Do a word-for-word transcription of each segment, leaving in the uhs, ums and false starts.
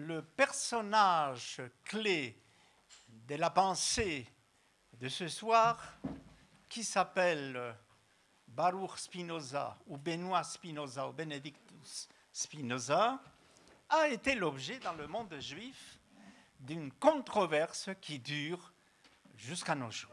le personnage clé de la pensée de ce soir, qui s'appelle Baruch Spinoza, ou Benoît Spinoza, ou Benedictus Spinoza, a été l'objet dans le monde juif d'une controverse qui dure jusqu'à nos jours.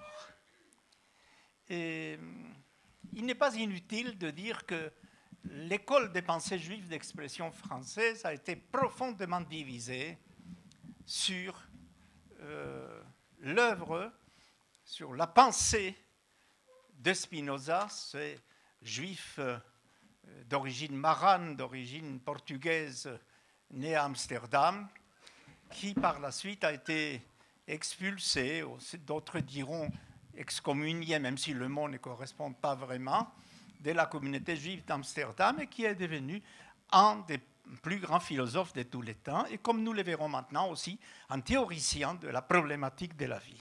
Et il n'est pas inutile de dire que l'école des pensées juives d'expression française a été profondément divisée sur euh, l'œuvre, sur la pensée de Spinoza, ce juif euh, d'origine marane, d'origine portugaise, né à Amsterdam, qui par la suite a été expulsé, d'autres diront excommunié, même si le mot ne correspond pas vraiment, de la communauté juive d'Amsterdam et qui est devenu un des plus grands philosophes de tous les temps et, comme nous le verrons maintenant aussi, un théoricien de la problématique de la vie.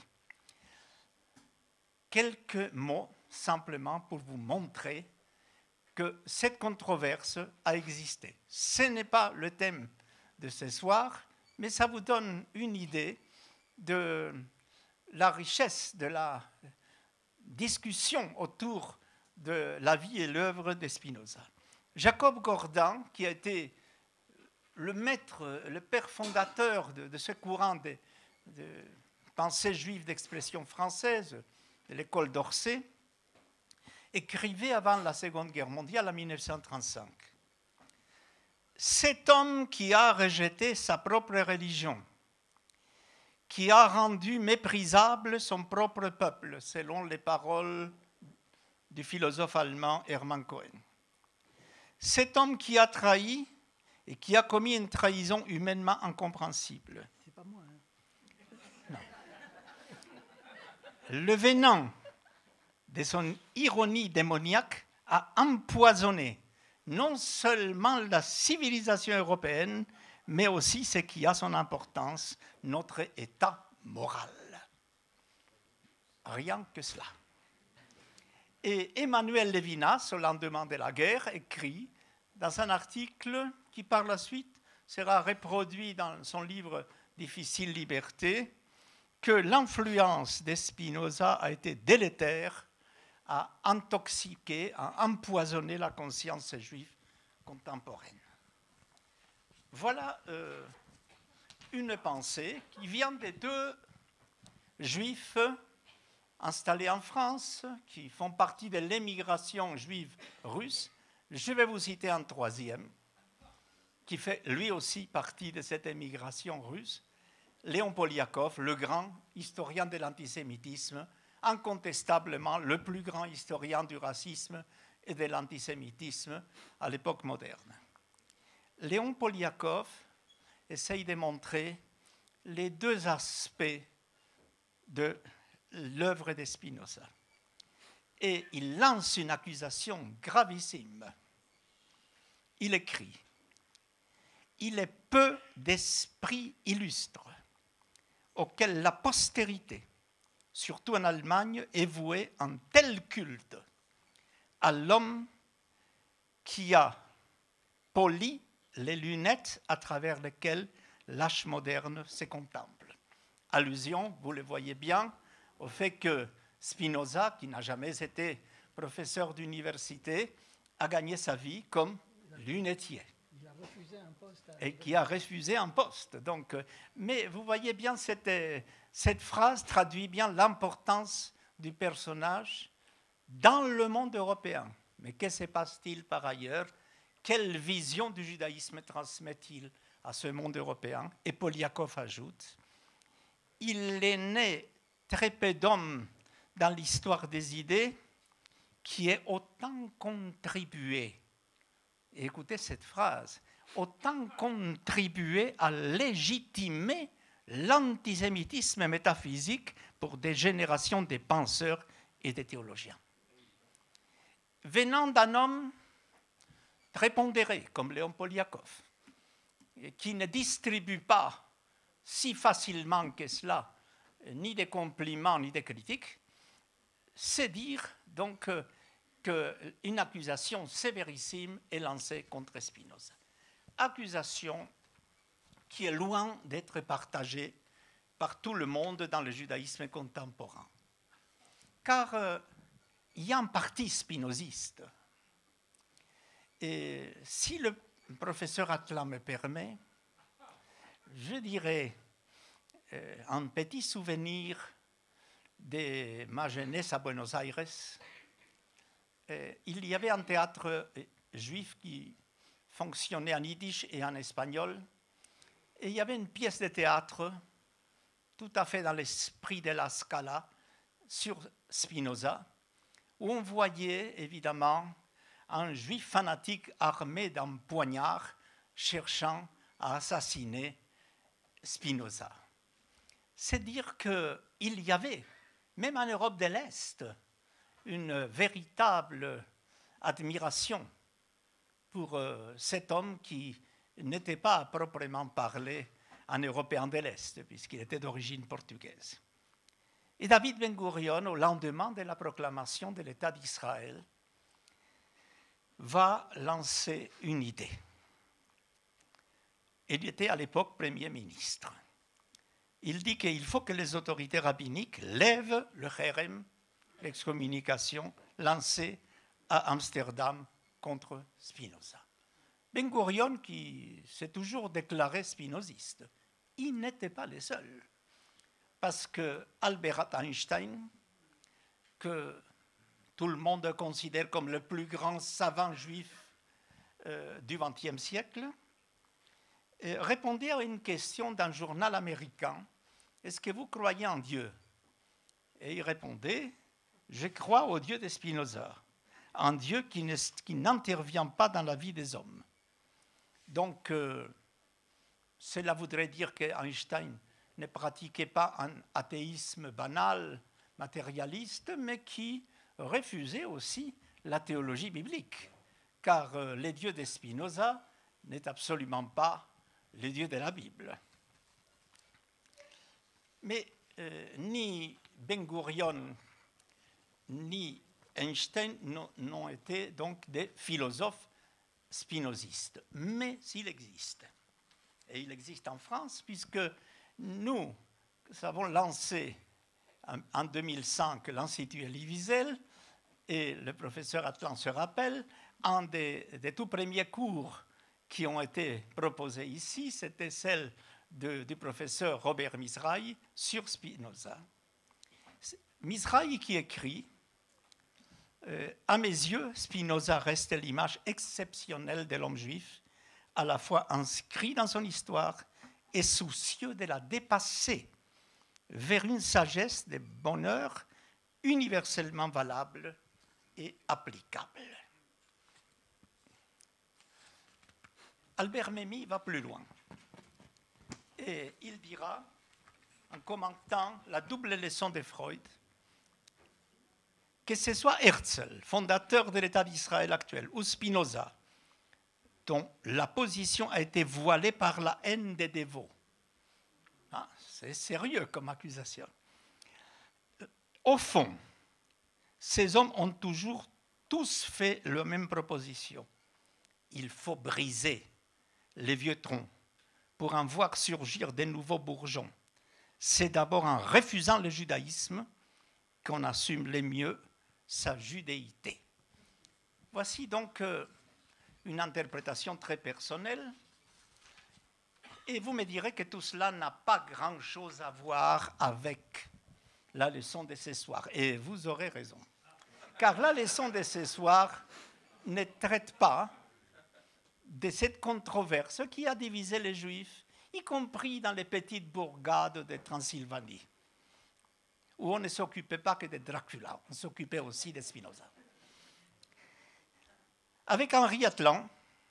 Quelques mots simplement pour vous montrer que cette controverse a existé. Ce n'est pas le thème de ce soir, mais ça vous donne une idée de la richesse de la discussion autour de la vie et l'œuvre de Spinoza. Jacob Gordin, qui a été le maître, le père fondateur de, de ce courant de, de pensée juive d'expression française, de l'école d'Orsay, écrivait avant la Seconde Guerre mondiale en mille neuf cent trente-cinq. Cet homme qui a rejeté sa propre religion, qui a rendu méprisable son propre peuple, selon les paroles du philosophe allemand Hermann Cohen. Cet homme qui a trahi et qui a commis une trahison humainement incompréhensible. C'est pas moi, hein. Non. Le venin de son ironie démoniaque a empoisonné non seulement la civilisation européenne, mais aussi ce qui a son importance, notre état moral. Rien que cela. Et Emmanuel Levinas, au lendemain de la guerre, écrit dans un article qui par la suite sera reproduit dans son livre « Difficile liberté » que l'influence de Spinoza a été délétère, a intoxiqué, a empoisonné la conscience juive contemporaine. Voilà euh, une pensée qui vient des deux juifs installés en France, qui font partie de l'émigration juive russe. Je vais vous citer un troisième, qui fait lui aussi partie de cette émigration russe, Léon Poliakov, le grand historien de l'antisémitisme, incontestablement le plus grand historien du racisme et de l'antisémitisme à l'époque moderne. Léon Poliakov essaye de montrer les deux aspects de l'œuvre de Spinoza. Et il lance une accusation gravissime. Il écrit « Il est peu d'esprits illustres auxquels la postérité, surtout en Allemagne, est vouée un tel culte à l'homme qui a poli les lunettes à travers lesquelles l'âge moderne se contemple. » Allusion, vous le voyez bien, au fait que Spinoza, qui n'a jamais été professeur d'université, a gagné sa vie comme lunetier. Il a refusé un poste. À... Et qui a refusé un poste. Donc, mais vous voyez bien, cette, cette phrase traduit bien l'importance du personnage dans le monde européen. Mais que se passe-t-il par ailleurs? Quelle vision du judaïsme transmet-il à ce monde européen? Et Poliakov ajoute, il est né très peu d'hommes dans l'histoire des idées qui aient autant contribué, et écoutez cette phrase, autant contribué à légitimer l'antisémitisme métaphysique pour des générations de penseurs et de théologiens. Venant d'un homme très pondéré, comme Léon Poliakov, qui ne distribue pas si facilement que cela ni des compliments ni des critiques, c'est dire donc qu'une accusation sévérissime est lancée contre Spinoza. Accusation qui est loin d'être partagé par tout le monde dans le judaïsme contemporain. Car euh, il y a un parti spinoziste. Et si le professeur Atlan me permet, je dirais euh, un petit souvenir de ma jeunesse à Buenos Aires. Euh, il y avait un théâtre juif qui fonctionnait en yiddish et en espagnol. Et il y avait une pièce de théâtre tout à fait dans l'esprit de la Scala sur Spinoza, où on voyait évidemment un juif fanatique armé d'un poignard cherchant à assassiner Spinoza. C'est dire qu'il y avait, même en Europe de l'Est, une véritable admiration pour euh, cet homme qui n'était pas à proprement parler un Européen de l'Est, puisqu'il était d'origine portugaise. Et David Ben-Gurion, au lendemain de la proclamation de l'État d'Israël, va lancer une idée. Il était à l'époque Premier ministre. Il dit qu'il faut que les autorités rabbiniques lèvent le cherem, l'excommunication, lancée à Amsterdam contre Spinoza. Ben-Gurion, qui s'est toujours déclaré spinoziste, il n'était pas le seul. Parce que Albert Einstein, que tout le monde considère comme le plus grand savant juif euh, du vingtième siècle, euh, répondait à une question d'un journal américain. Est-ce que vous croyez en Dieu? Et il répondait, je crois au Dieu de Spinoza, un Dieu qui, ne, qui n'intervient pas dans la vie des hommes. Donc, euh, cela voudrait dire qu'Einstein ne pratiquait pas un athéisme banal, matérialiste, mais qui refusait aussi la théologie biblique, car euh, le Dieu de Spinoza n'est absolument pas le Dieu de la Bible. Mais euh, ni Ben-Gurion ni Einstein n'ont été donc des philosophes spinozistes. Mais s'il existe, et il existe en France, puisque nous avons lancé en deux mille cinq l'Institut Elie Wiesel, et le professeur Atlan se rappelle, un des, des tout premiers cours qui ont été proposés ici, c'était celle de, du professeur Robert Mizrahi sur Spinoza. Mizrahi qui écrit euh, « À mes yeux, Spinoza reste l'image exceptionnelle de l'homme juif, à la fois inscrit dans son histoire et soucieux de la dépasser vers une sagesse de bonheur universellement valable et applicable. » Albert Memmi va plus loin et il dira, en commentant la double leçon de Freud, que ce soit Herzl, fondateur de l'État d'Israël actuel, ou Spinoza, dont la position a été voilée par la haine des dévots. Ah, c'est sérieux comme accusation. Au fond, ces hommes ont toujours tous fait la même proposition. Il faut briser les vieux troncs pour en voir surgir de nouveaux bourgeons. C'est d'abord en refusant le judaïsme qu'on assume le mieux sa judéité. Voici donc euh, une interprétation très personnelle. Et vous me direz que tout cela n'a pas grand-chose à voir avec la leçon de ce soir. Et vous aurez raison. Car la leçon de ce soir ne traite pas de cette controverse qui a divisé les Juifs, y compris dans les petites bourgades de Transylvanie, où on ne s'occupait pas que de Dracula, on s'occupait aussi de Spinoza. Avec Henri Atlan,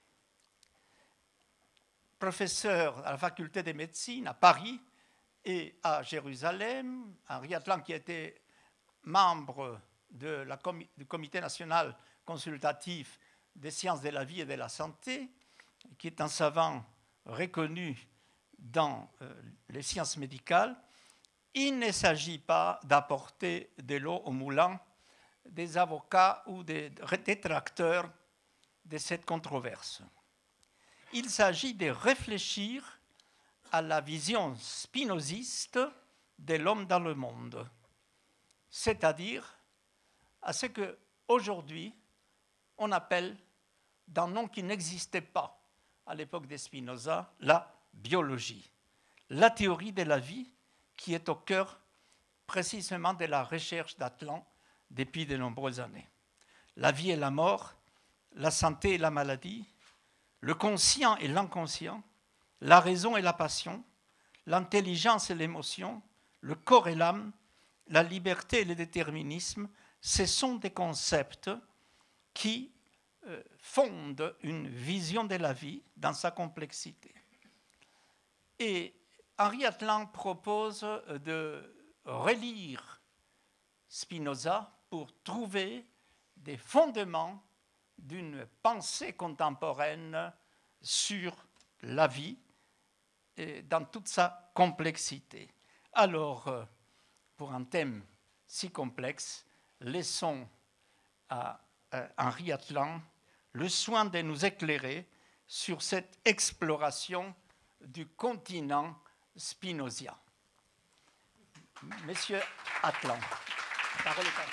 professeur à la faculté de médecine à Paris et à Jérusalem, Henri Atlan qui était membre de la com- du Comité national consultatif des sciences de la vie et de la santé, qui est un savant reconnu dans euh, les sciences médicales, il ne s'agit pas d'apporter de l'eau au moulin des avocats ou des détracteurs de cette controverse. Il s'agit de réfléchir à la vision spinoziste de l'homme dans le monde, c'est-à-dire à ce qu'aujourd'hui on appelle, d'un nom qui n'existait pas à l'époque de Spinoza, la biologie, la théorie de la vie qui est au cœur précisément de la recherche d'Atlan depuis de nombreuses années. La vie et la mort, la santé et la maladie, le conscient et l'inconscient, la raison et la passion, l'intelligence et l'émotion, le corps et l'âme, la liberté et le déterminisme, ce sont des concepts qui euh, fondent une vision de la vie dans sa complexité. Et Henri Atlan propose de relire Spinoza pour trouver des fondements d'une pensée contemporaine sur la vie et dans toute sa complexité. Alors, pour un thème si complexe, laissons à Henri Atlan le soin de nous éclairer sur cette exploration du continent spinozien. Monsieur Atlan, parole est à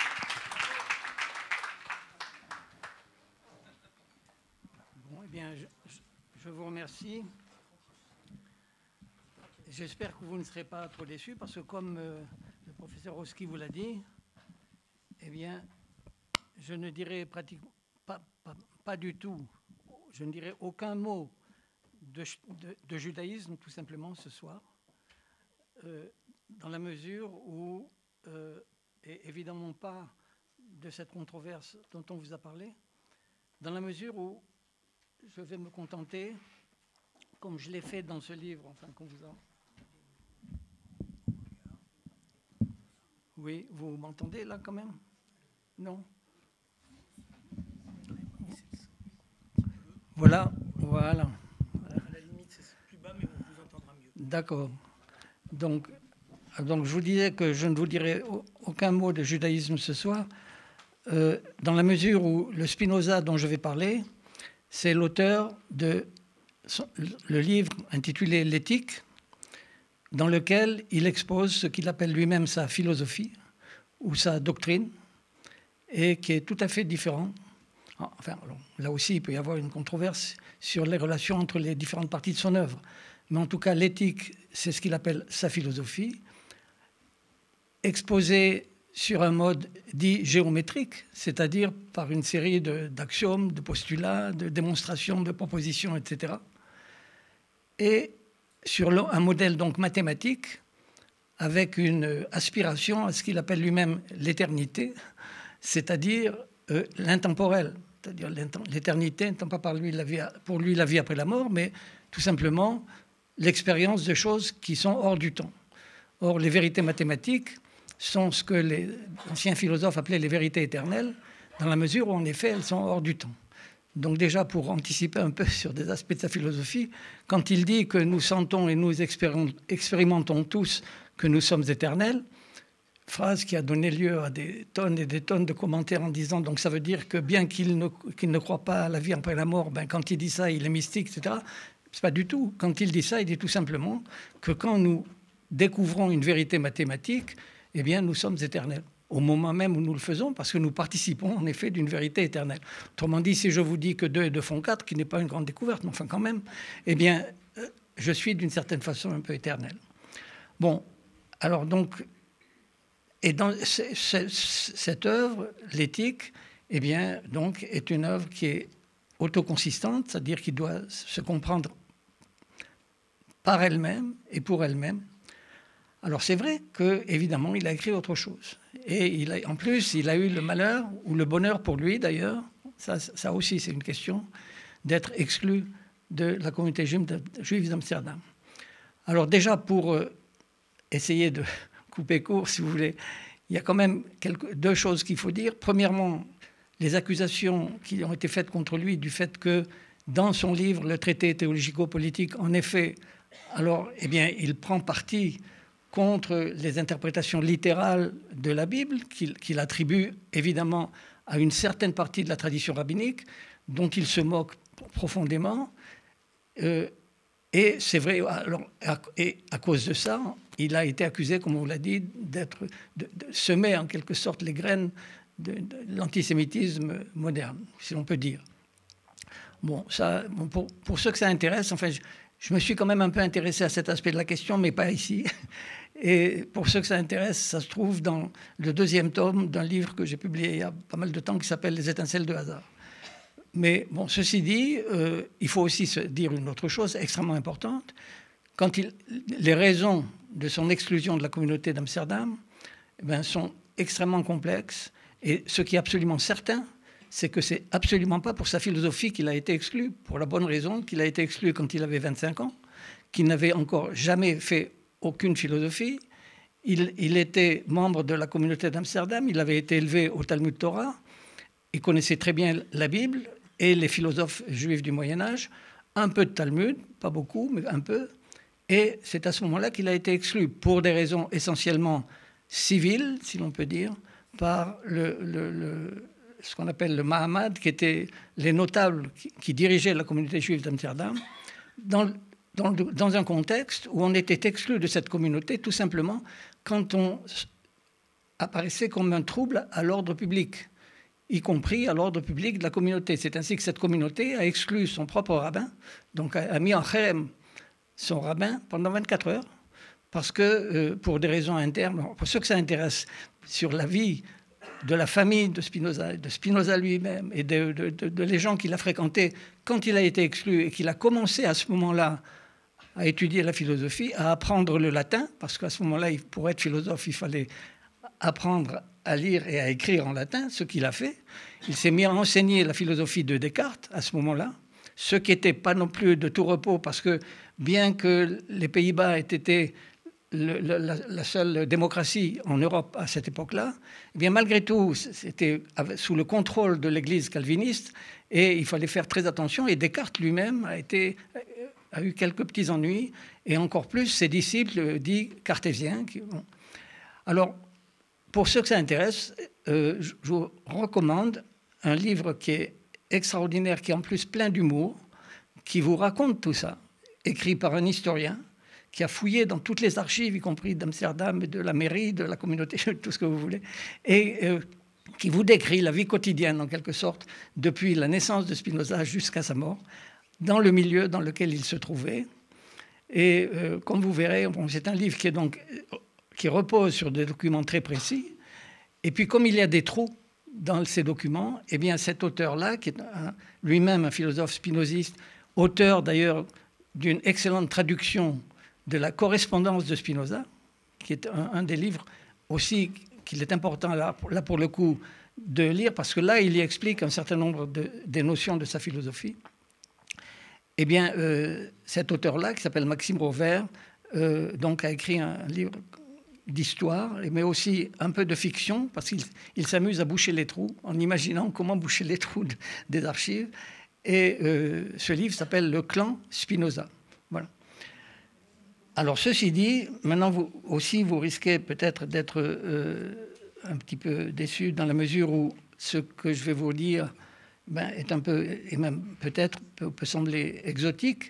vous. Bon, eh bien, je, je vous remercie. J'espère que vous ne serez pas trop déçus parce que, comme euh, le professeur Roski vous l'a dit, eh bien, je ne dirai pratiquement pas, pas, pas du tout, je ne dirai aucun mot de, de, de judaïsme, tout simplement, ce soir, euh, dans la mesure où, euh, et évidemment pas de cette controverse dont on vous a parlé, dans la mesure où je vais me contenter, comme je l'ai fait dans ce livre, enfin, qu'on vous a... Oui, vous m'entendez là quand même? Non? Voilà, voilà. À la limite, c'est plus bas, mais on vous entendra mieux. D'accord. Donc, donc, je vous disais que je ne vous dirai aucun mot de judaïsme ce soir, euh, dans la mesure où le Spinoza dont je vais parler, c'est l'auteur de son, le livre intitulé L'éthique, dans lequel il expose ce qu'il appelle lui-même sa philosophie ou sa doctrine, et qui est tout à fait différent. Enfin, là aussi, il peut y avoir une controverse sur les relations entre les différentes parties de son œuvre. Mais en tout cas, l'éthique, c'est ce qu'il appelle sa philosophie, exposée sur un mode dit géométrique, c'est-à-dire par une série d'axiomes, de, de postulats, de démonstrations, de propositions, et cetera. Et sur un modèle donc mathématique, avec une aspiration à ce qu'il appelle lui-même l'éternité, c'est-à-dire euh, l'intemporel. C'est-à-dire l'éternité n'étant pas par lui la vie, pour lui la vie après la mort, mais tout simplement l'expérience de choses qui sont hors du temps. Or, les vérités mathématiques sont ce que les anciens philosophes appelaient les vérités éternelles, dans la mesure où, en effet, elles sont hors du temps. Donc déjà, pour anticiper un peu sur des aspects de sa philosophie, quand il dit que nous sentons et nous expérimentons tous que nous sommes éternels, phrase qui a donné lieu à des tonnes et des tonnes de commentaires en disant, donc ça veut dire que bien qu'il ne, qu'il ne croit pas à la vie après la mort, ben quand il dit ça, il est mystique, et cetera. C'est pas du tout. Quand il dit ça, il dit tout simplement que quand nous découvrons une vérité mathématique, eh bien, nous sommes éternels. Au moment même où nous le faisons, parce que nous participons en effet d'une vérité éternelle. Autrement dit, si je vous dis que deux et deux font quatre, qui n'est pas une grande découverte, mais enfin quand même, eh bien, je suis d'une certaine façon un peu éternel. Bon, alors donc, et dans cette œuvre, l'éthique, eh bien, donc, est une œuvre qui est autoconsistante, c'est-à-dire qui doit se comprendre par elle-même et pour elle-même. Alors c'est vrai qu'évidemment, il a écrit autre chose. Et il a, en plus, il a eu le malheur, ou le bonheur pour lui d'ailleurs, ça, ça aussi c'est une question, d'être exclu de la communauté juive d'Amsterdam. Alors déjà, pour euh, essayer de couper court, si vous voulez, il y a quand même quelques, deux choses qu'il faut dire. Premièrement, les accusations qui ont été faites contre lui du fait que dans son livre, le traité théologico-politique, en effet, alors, eh bien, il prend parti contre les interprétations littérales de la Bible, qu'il qu'il attribue évidemment à une certaine partie de la tradition rabbinique, dont il se moque profondément. Euh, Et c'est vrai, alors, et à cause de ça, il a été accusé, comme on l'a dit, d'être, de, de semer en quelque sorte les graines de, de l'antisémitisme moderne, si l'on peut dire. Bon, ça, bon, pour, pour ceux que ça intéresse, enfin, je, je me suis quand même un peu intéressé à cet aspect de la question, mais pas ici. Et pour ceux que ça intéresse, ça se trouve dans le deuxième tome d'un livre que j'ai publié il y a pas mal de temps qui s'appelle « Les étincelles de hasard ». Mais bon, ceci dit, euh, il faut aussi se dire une autre chose extrêmement importante. Quand il, les raisons de son exclusion de la communauté d'Amsterdam eh bien, sont extrêmement complexes. Et ce qui est absolument certain, c'est que c'est absolument pas pour sa philosophie qu'il a été exclu, pour la bonne raison qu'il a été exclu quand il avait vingt-cinq ans, qu'il n'avait encore jamais fait aucune philosophie. Il, il était membre de la communauté d'Amsterdam, il avait été élevé au Talmud Torah, il connaissait très bien la Bible et les philosophes juifs du Moyen-Âge, un peu de Talmud, pas beaucoup, mais un peu. Et c'est à ce moment-là qu'il a été exclu, pour des raisons essentiellement civiles, si l'on peut dire, par le, le, le, ce qu'on appelle le Mahamad, qui étaient les notables qui, qui dirigeaient la communauté juive d'Amsterdam, dans, dans, dans un contexte où on était exclu de cette communauté, tout simplement quand on apparaissait comme un trouble à l'ordre public, y compris à l'ordre public de la communauté. C'est ainsi que cette communauté a exclu son propre rabbin, donc a, a mis en kherem son rabbin pendant vingt-quatre heures, parce que, euh, pour des raisons internes, pour ceux que ça intéresse, sur la vie de la famille de Spinoza, de Spinoza lui-même, et de, de, de, de les gens qu'il a fréquentés quand il a été exclu, et qu'il a commencé à ce moment-là à étudier la philosophie, à apprendre le latin, parce qu'à ce moment-là, pour être philosophe, il fallait apprendre à lire et à écrire en latin, ce qu'il a fait. Il s'est mis à enseigner la philosophie de Descartes à ce moment-là, ce qui n'était pas non plus de tout repos, parce que bien que les Pays-Bas aient été le, la, la seule démocratie en Europe à cette époque-là, eh bien malgré tout, c'était sous le contrôle de l'Église calviniste, et il fallait faire très attention, et Descartes lui-même a, été, a eu quelques petits ennuis, et encore plus ses disciples dits cartésiens. Qui, bon. Alors, pour ceux que ça intéresse, euh, je vous recommande un livre qui est extraordinaire, qui est en plus plein d'humour, qui vous raconte tout ça, écrit par un historien qui a fouillé dans toutes les archives, y compris d'Amsterdam, de la mairie, de la communauté, tout ce que vous voulez, et euh, qui vous décrit la vie quotidienne, en quelque sorte, depuis la naissance de Spinoza jusqu'à sa mort, dans le milieu dans lequel il se trouvait. Et euh, comme vous verrez, bon, c'est un livre qui est donc... qui repose sur des documents très précis. Et puis, comme il y a des trous dans ces documents, eh bien, cet auteur-là, qui est lui-même un philosophe spinoziste, auteur d'ailleurs d'une excellente traduction de la correspondance de Spinoza, qui est un, un des livres aussi qu'il est important, là, là, pour le coup, de lire, parce que là, il y explique un certain nombre de, des notions de sa philosophie. Eh bien, euh, cet auteur-là, qui s'appelle Maxime Rovert, euh, donc, a écrit un, un livre d'histoire, mais aussi un peu de fiction, parce qu'il il s'amuse à boucher les trous, en imaginant comment boucher les trous de, des archives. Et euh, ce livre s'appelle « Le clan Spinoza ». Voilà. Alors, ceci dit, maintenant, vous aussi, vous risquez peut-être d'être euh, un petit peu déçu, dans la mesure où ce que je vais vous dire ben, est un peu, et même peut-être peut, peut sembler exotique,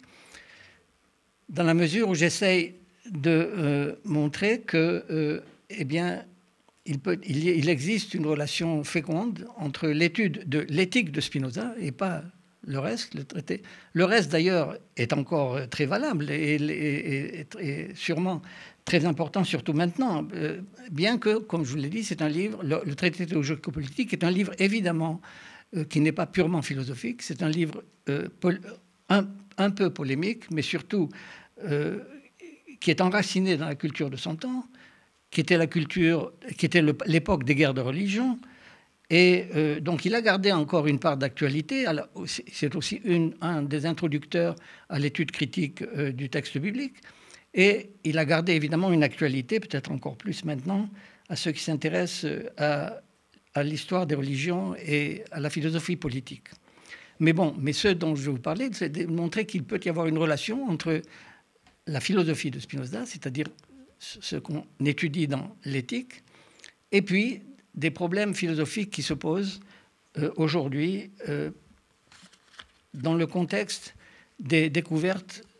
dans la mesure où j'essaye de euh, montrer que, euh, eh bien, il, peut, il, il existe une relation féconde entre l'étude de l'éthique de Spinoza et pas le reste, le traité. Le reste, d'ailleurs, est encore très valable et, et, et, et sûrement très important, surtout maintenant, euh, bien que, comme je vous l'ai dit, c'est un livre, le, le traité théologico-politique est un livre, évidemment, euh, qui n'est pas purement philosophique, c'est un livre euh, pol, un, un peu polémique, mais surtout... Euh, qui est enraciné dans la culture de son temps, qui était la culture, qui était l'époque des guerres de religion, et euh, donc il a gardé encore une part d'actualité. C'est aussi une, un des introducteurs à l'étude critique euh, du texte biblique, et il a gardé évidemment une actualité, peut-être encore plus maintenant, à ceux qui s'intéressent à, à l'histoire des religions et à la philosophie politique. Mais bon, mais ce dont je vais vous parler, c'est de montrer qu'il peut y avoir une relation entre la philosophie de Spinoza, c'est-à-dire ce qu'on étudie dans l'éthique, et puis des problèmes philosophiques qui se posent euh, aujourd'hui euh, dans le contexte des découvertes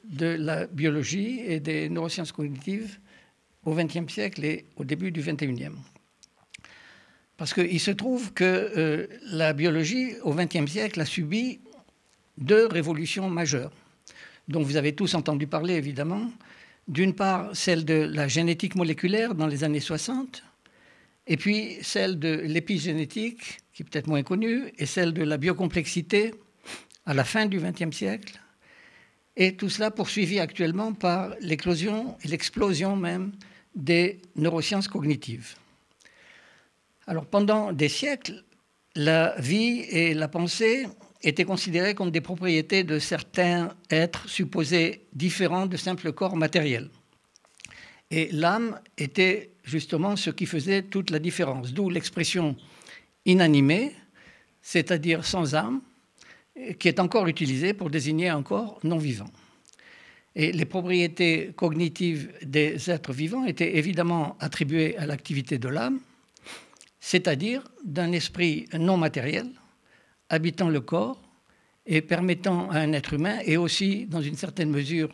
de la biologie et des neurosciences cognitives au vingtième siècle et au début du vingt et unième. Parce qu'il se trouve que euh, la biologie, au vingtième siècle, a subi deux révolutions majeures, dont vous avez tous entendu parler, évidemment. D'une part, celle de la génétique moléculaire dans les années soixante, et puis celle de l'épigénétique, qui est peut-être moins connue, et celle de la biocomplexité à la fin du vingtième siècle. Et tout cela poursuivi actuellement par l'éclosion et l'explosion même des neurosciences cognitives. Alors pendant des siècles, la vie et la pensée étaient considérées comme des propriétés de certains êtres supposés différents de simples corps matériels. Et l'âme était justement ce qui faisait toute la différence, d'où l'expression inanimée, c'est-à-dire sans âme, qui est encore utilisée pour désigner un corps non vivant. Et les propriétés cognitives des êtres vivants étaient évidemment attribuées à l'activité de l'âme, c'est-à-dire d'un esprit non matériel, habitant le corps et permettant à un être humain, et aussi dans une certaine mesure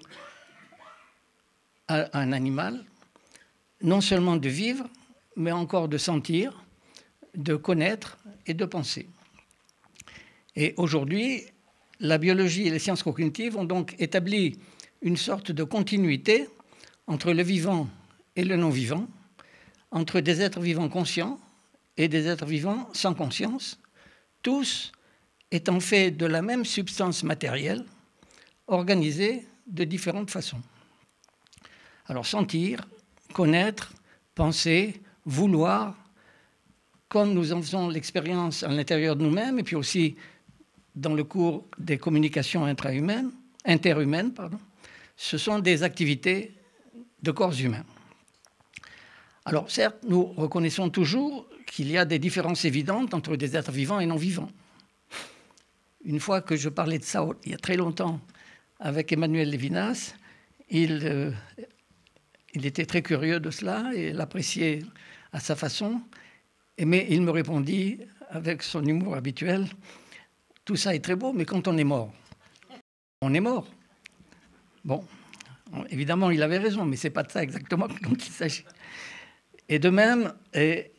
à un animal, non seulement de vivre, mais encore de sentir, de connaître et de penser. Et aujourd'hui, la biologie et les sciences cognitives ont donc établi une sorte de continuité entre le vivant et le non-vivant, entre des êtres vivants conscients et des êtres vivants sans conscience, tous étant faits de la même substance matérielle, organisée de différentes façons. Alors sentir, connaître, penser, vouloir, comme nous en faisons l'expérience à l'intérieur de nous-mêmes, et puis aussi dans le cours des communications intrahumaines, interhumaines, pardon, ce sont des activités de corps humains. Alors certes, nous reconnaissons toujours qu'il y a des différences évidentes entre des êtres vivants et non vivants. Une fois que je parlais de ça il y a très longtemps avec Emmanuel Levinas, il, euh, il était très curieux de cela et l'appréciait à sa façon, mais il me répondit avec son humour habituel, « Tout ça est très beau, mais quand on est mort, on est mort. » Bon, évidemment, il avait raison, mais ce n'est pas de ça exactement dont il s'agit. Et de même, et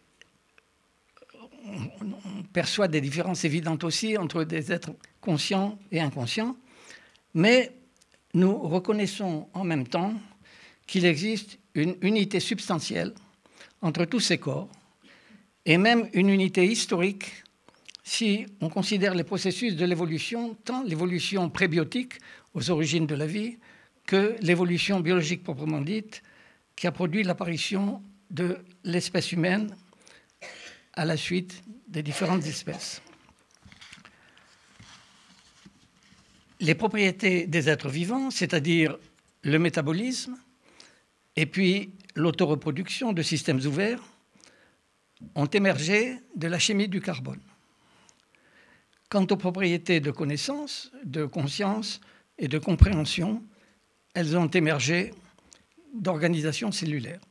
on perçoit des différences évidentes aussi entre des êtres conscients et inconscients, mais nous reconnaissons en même temps qu'il existe une unité substantielle entre tous ces corps, et même une unité historique si on considère les processus de l'évolution, tant l'évolution prébiotique aux origines de la vie que l'évolution biologique proprement dite qui a produit l'apparition de l'espèce humaine à la suite des différentes espèces. Les propriétés des êtres vivants, c'est-à-dire le métabolisme et puis l'autoreproduction de systèmes ouverts, ont émergé de la chimie du carbone. Quant aux propriétés de connaissance, de conscience et de compréhension, elles ont émergé d'organisation cellulaire.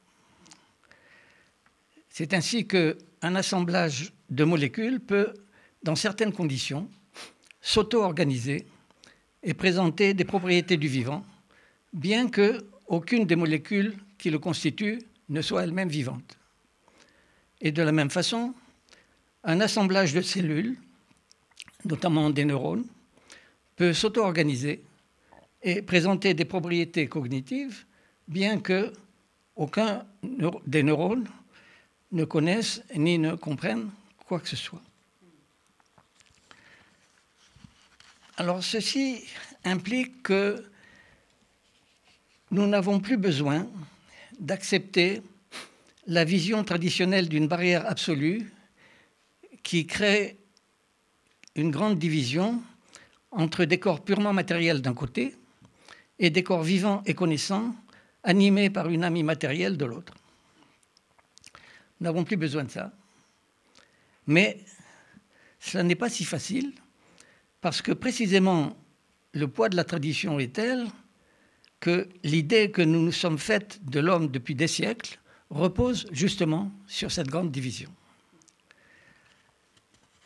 C'est ainsi qu'un assemblage de molécules peut, dans certaines conditions, s'auto-organiser et présenter des propriétés du vivant, bien qu'aucune des molécules qui le constituent ne soit elle-même vivante. Et de la même façon, un assemblage de cellules, notamment des neurones, peut s'auto-organiser et présenter des propriétés cognitives, bien qu'aucun des neurones ne connaissent ni ne comprennent quoi que ce soit. Alors ceci implique que nous n'avons plus besoin d'accepter la vision traditionnelle d'une barrière absolue qui crée une grande division entre des corps purement matériels d'un côté et des corps vivants et connaissants animés par une âme immatérielle de l'autre. Nous n'avons plus besoin de ça. Mais cela n'est pas si facile parce que précisément le poids de la tradition est tel que l'idée que nous nous sommes faites de l'homme depuis des siècles repose justement sur cette grande division.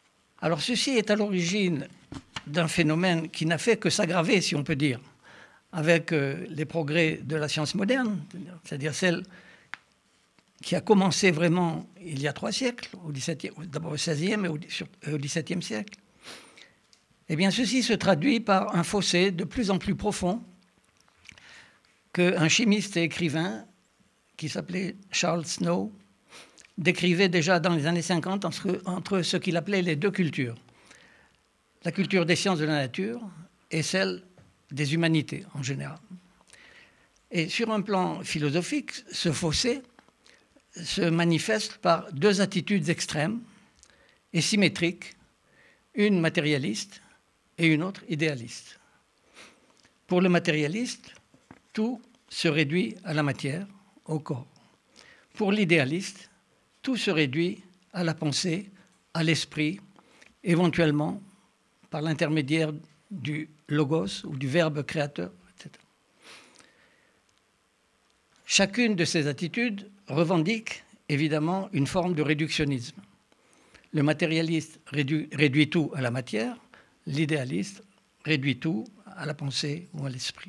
Alors ceci est à l'origine d'un phénomène qui n'a fait que s'aggraver, si on peut dire, avec euh, les progrès de la science moderne, c'est-à-dire celle qui a commencé vraiment il y a trois siècles, au dix-septième, d'abord au seizième et au, au dix-septième siècle, eh bien, ceci se traduit par un fossé de plus en plus profond qu'un chimiste et écrivain qui s'appelait Charles Snow décrivait déjà dans les années cinquante entre, entre ce qu'il appelait les deux cultures, la culture des sciences de la nature et celle des humanités en général. Et sur un plan philosophique, ce fossé se manifeste par deux attitudes extrêmes et symétriques, une matérialiste et une autre idéaliste. Pour le matérialiste, tout se réduit à la matière, au corps. Pour l'idéaliste, tout se réduit à la pensée, à l'esprit, éventuellement par l'intermédiaire du logos ou du verbe créateur, et cetera. Chacune de ces attitudes revendique évidemment une forme de réductionnisme. Le matérialiste réduit, réduit tout à la matière, l'idéaliste réduit tout à la pensée ou à l'esprit.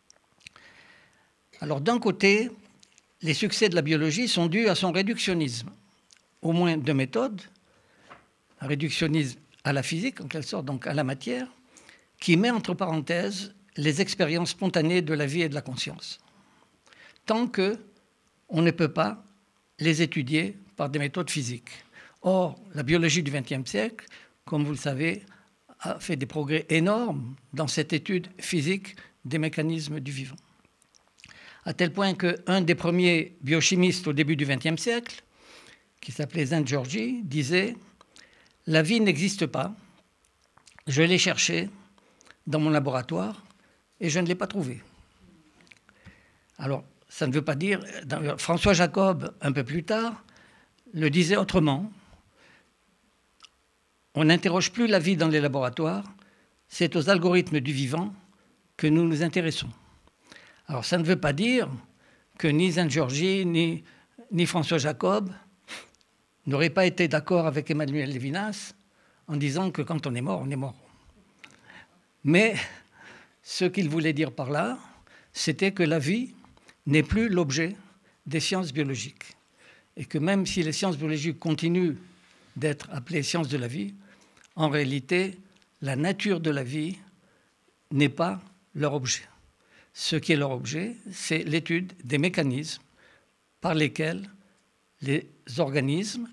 Alors d'un côté, les succès de la biologie sont dus à son réductionnisme, au moins deux méthodes, un réductionnisme à la physique, en quelque sorte, donc à la matière, qui met entre parenthèses les expériences spontanées de la vie et de la conscience, tant qu'on ne peut pas les étudier par des méthodes physiques. Or, la biologie du vingtième siècle, comme vous le savez, a fait des progrès énormes dans cette étude physique des mécanismes du vivant. À tel point qu'un des premiers biochimistes au début du vingtième siècle, qui s'appelait Szent-Györgyi, disait « La vie n'existe pas, je l'ai cherchée dans mon laboratoire et je ne l'ai pas trouvée. » Alors, ça ne veut pas dire... François Jacob, un peu plus tard, le disait autrement. On n'interroge plus la vie dans les laboratoires, c'est aux algorithmes du vivant que nous nous intéressons. Alors, ça ne veut pas dire que ni Szent-Györgyi ni, ni François Jacob n'auraient pas été d'accord avec Emmanuel Levinas en disant que quand on est mort, on est mort. Mais ce qu'il voulait dire par là, c'était que la vie n'est plus l'objet des sciences biologiques. Et que même si les sciences biologiques continuent d'être appelées sciences de la vie, en réalité, la nature de la vie n'est pas leur objet. Ce qui est leur objet, c'est l'étude des mécanismes par lesquels les organismes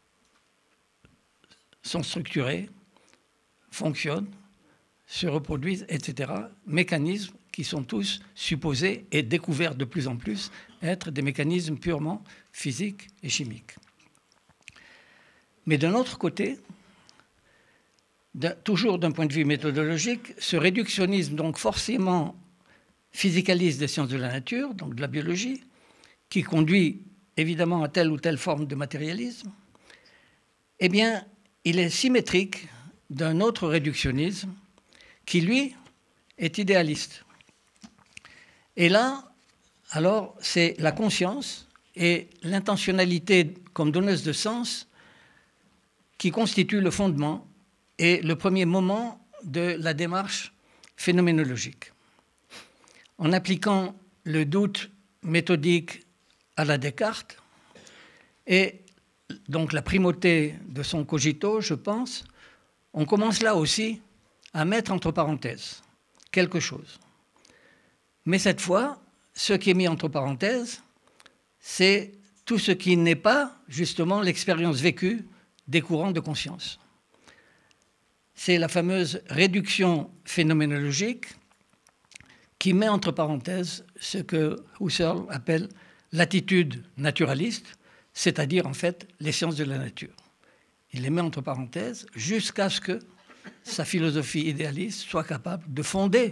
sont structurés, fonctionnent, se reproduisent, et cetera. Mécanismes qui sont tous supposés et découverts de plus en plus être des mécanismes purement physiques et chimiques. Mais d'un autre côté, toujours d'un point de vue méthodologique, ce réductionnisme donc forcément physicaliste des sciences de la nature, donc de la biologie, qui conduit évidemment à telle ou telle forme de matérialisme, eh bien, il est symétrique d'un autre réductionnisme qui, lui, est idéaliste. Et là, alors, c'est la conscience et l'intentionnalité comme donneuse de sens qui constituent le fondement et le premier moment de la démarche phénoménologique. En appliquant le doute méthodique à la Descartes et donc la primauté de son cogito, je pense, on commence là aussi à mettre entre parenthèses quelque chose. Mais cette fois, ce qui est mis entre parenthèses, c'est tout ce qui n'est pas justement l'expérience vécue des courants de conscience. C'est la fameuse réduction phénoménologique qui met entre parenthèses ce que Husserl appelle l'attitude naturaliste, c'est-à-dire en fait les sciences de la nature. Il les met entre parenthèses jusqu'à ce que sa philosophie idéaliste soit capable de fonder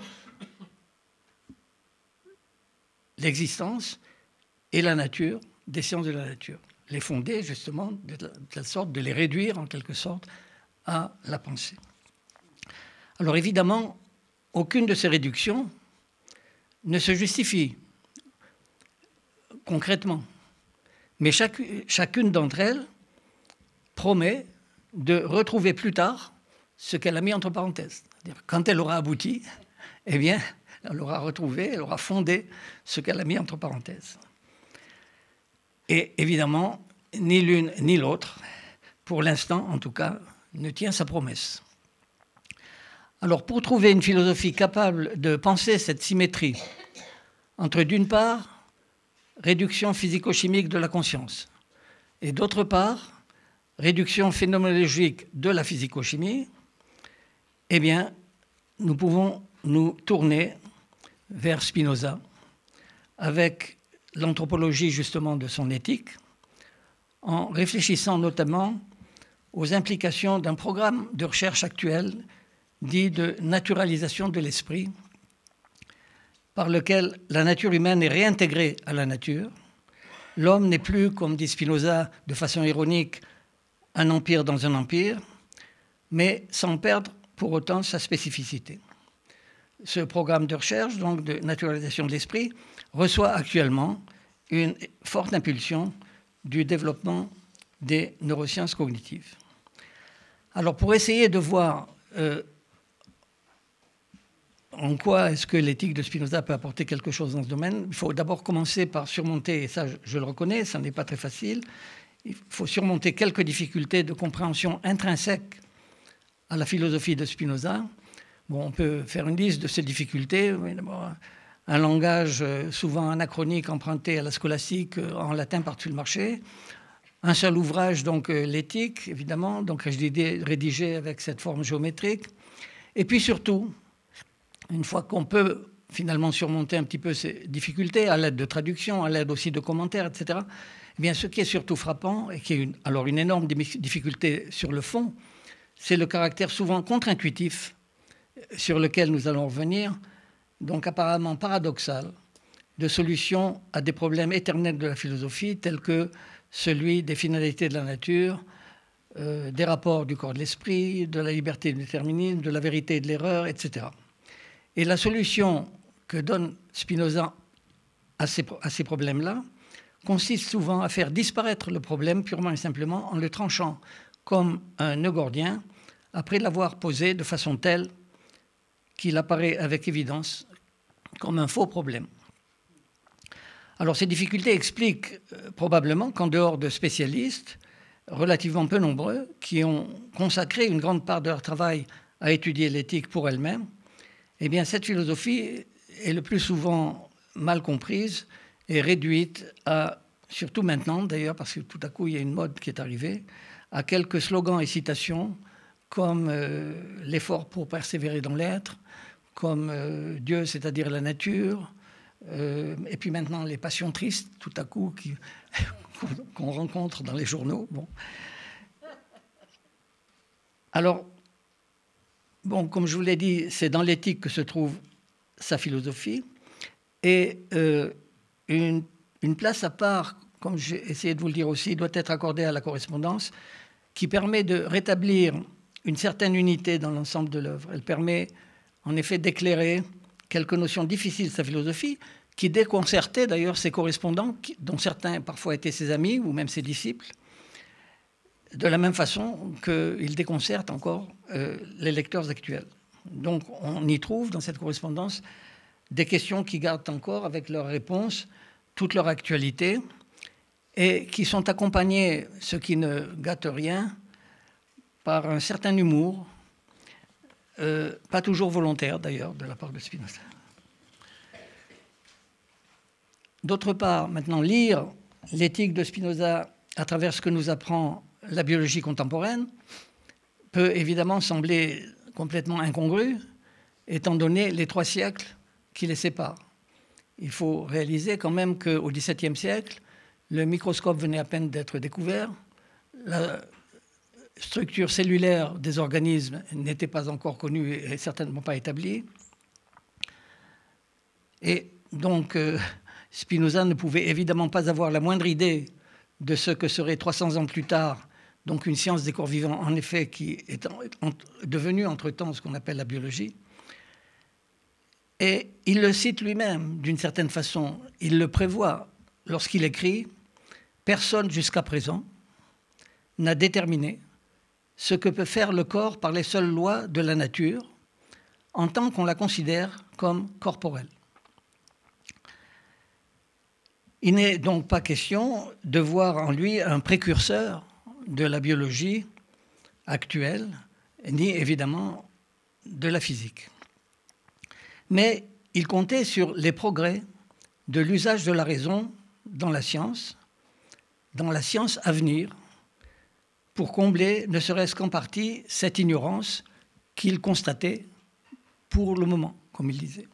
l'existence et la nature des sciences de la nature. Les fonder justement de telle sorte de les réduire en quelque sorte à la pensée. Alors évidemment, aucune de ces réductions ne se justifie concrètement. Mais chaque, chacune d'entre elles promet de retrouver plus tard ce qu'elle a mis entre parenthèses. C'est-à-dire, quand elle aura abouti, eh bien, Elle aura retrouvé, elle aura fondé ce qu'elle a mis entre parenthèses. Et évidemment, ni l'une ni l'autre, pour l'instant en tout cas, ne tient sa promesse. Alors pour trouver une philosophie capable de penser cette symétrie entre d'une part, réduction physico-chimique de la conscience, et d'autre part, réduction phénoménologique de la physico-chimie, eh bien, nous pouvons nous tourner vers Spinoza avec l'anthropologie justement de son éthique, en réfléchissant notamment aux implications d'un programme de recherche actuel dit de naturalisation de l'esprit, par lequel la nature humaine est réintégrée à la nature. L'homme n'est plus, comme dit Spinoza de façon ironique, un empire dans un empire, mais sans perdre pour autant sa spécificité. Ce programme de recherche, donc de naturalisation de l'esprit, reçoit actuellement une forte impulsion du développement des neurosciences cognitives. Alors pour essayer de voir euh, en quoi est-ce que l'éthique de Spinoza peut apporter quelque chose dans ce domaine, il faut d'abord commencer par surmonter, et ça je, je le reconnais, ça n'est pas très facile, il faut surmonter quelques difficultés de compréhension intrinsèques à la philosophie de Spinoza. Bon, on peut faire une liste de ces difficultés. Un langage souvent anachronique emprunté à la scolastique en latin par-dessus le marché. Un seul ouvrage, donc l'éthique, évidemment, donc rédigé avec cette forme géométrique. Et puis surtout, une fois qu'on peut finalement surmonter un petit peu ces difficultés à l'aide de traductions, à l'aide aussi de commentaires, et cetera, eh bien, ce qui est surtout frappant, et qui est une, alors une énorme difficulté sur le fond, c'est le caractère souvent contre-intuitif sur lequel nous allons revenir, donc apparemment paradoxal, de solutions à des problèmes éternels de la philosophie, tels que celui des finalités de la nature, euh, des rapports du corps de l'esprit, de la liberté et du déterminisme, de la vérité et de l'erreur, et cetera. Et la solution que donne Spinoza à ces, à ces problèmes-là consiste souvent à faire disparaître le problème purement et simplement en le tranchant comme un nœud gordien, après l'avoir posé de façon telle qu'il apparaît avec évidence comme un faux problème. Alors ces difficultés expliquent euh, probablement qu'en dehors de spécialistes relativement peu nombreux qui ont consacré une grande part de leur travail à étudier l'éthique pour elle-même, eh bien cette philosophie est le plus souvent mal comprise et réduite à, surtout maintenant d'ailleurs, parce que tout à coup il y a une mode qui est arrivée, à quelques slogans et citations comme euh, l'effort pour persévérer dans l'être, comme euh, Dieu, c'est-à-dire la nature, euh, et puis maintenant les passions tristes, tout à coup, qui, qu'on rencontre dans les journaux. Bon. Alors, bon, comme je vous l'ai dit, c'est dans l'éthique que se trouve sa philosophie, et euh, une, une place à part, comme j'ai essayé de vous le dire aussi, doit être accordée à la correspondance, qui permet de rétablir une certaine unité dans l'ensemble de l'œuvre. Elle permet en effet d'éclairer quelques notions difficiles de sa philosophie, qui déconcertaient d'ailleurs ses correspondants, dont certains parfois étaient ses amis ou même ses disciples, de la même façon qu'il déconcerte encore euh, les lecteurs actuels. Donc on y trouve dans cette correspondance des questions qui gardent encore avec leurs réponses toute leur actualité et qui sont accompagnées, ce qui ne gâte rien, par un certain humour, euh, pas toujours volontaire d'ailleurs, de la part de Spinoza. D'autre part, maintenant, lire l'éthique de Spinoza à travers ce que nous apprend la biologie contemporaine peut évidemment sembler complètement incongru, étant donné les trois siècles qui les séparent. Il faut réaliser quand même qu'au dix-septième siècle, le microscope venait à peine d'être découvert, la structure cellulaire des organismes n'était pas encore connue et certainement pas établie. Et donc, euh, Spinoza ne pouvait évidemment pas avoir la moindre idée de ce que serait trois cents ans plus tard, donc une science des corps vivants, en effet, qui est en, en, devenue entre-temps ce qu'on appelle la biologie. Et il le cite lui-même, d'une certaine façon. Il le prévoit lorsqu'il écrit « Personne jusqu'à présent n'a déterminé ce que peut faire le corps par les seules lois de la nature, en tant qu'on la considère comme corporelle. Il n'est donc pas question de voir en lui un précurseur de la biologie actuelle, ni évidemment de la physique. Mais il comptait sur les progrès de l'usage de la raison dans la science, dans la science à venir, pour combler, ne serait-ce qu'en partie, cette ignorance qu'il constatait pour le moment, comme il disait.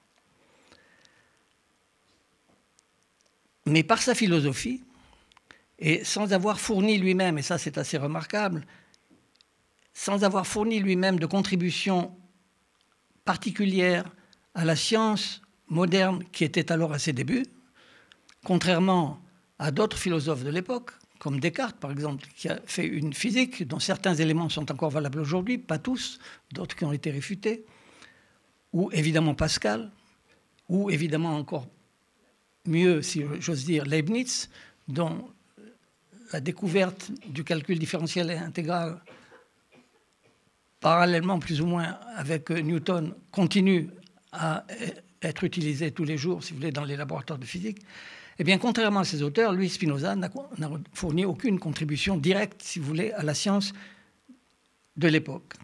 Mais par sa philosophie, et sans avoir fourni lui-même, et ça c'est assez remarquable, sans avoir fourni lui-même de contribution particulière à la science moderne qui était alors à ses débuts, contrairement à d'autres philosophes de l'époque, comme Descartes par exemple, qui a fait une physique dont certains éléments sont encore valables aujourd'hui, pas tous, d'autres qui ont été réfutés, ou évidemment Pascal, ou évidemment encore mieux, si j'ose dire, Leibniz, dont la découverte du calcul différentiel et intégral, parallèlement plus ou moins avec Newton, continue à être utilisée tous les jours, si vous voulez, dans les laboratoires de physique. Eh bien, contrairement à ces auteurs, lui, Spinoza, n'a fourni aucune contribution directe, si vous voulez, à la science de l'époque.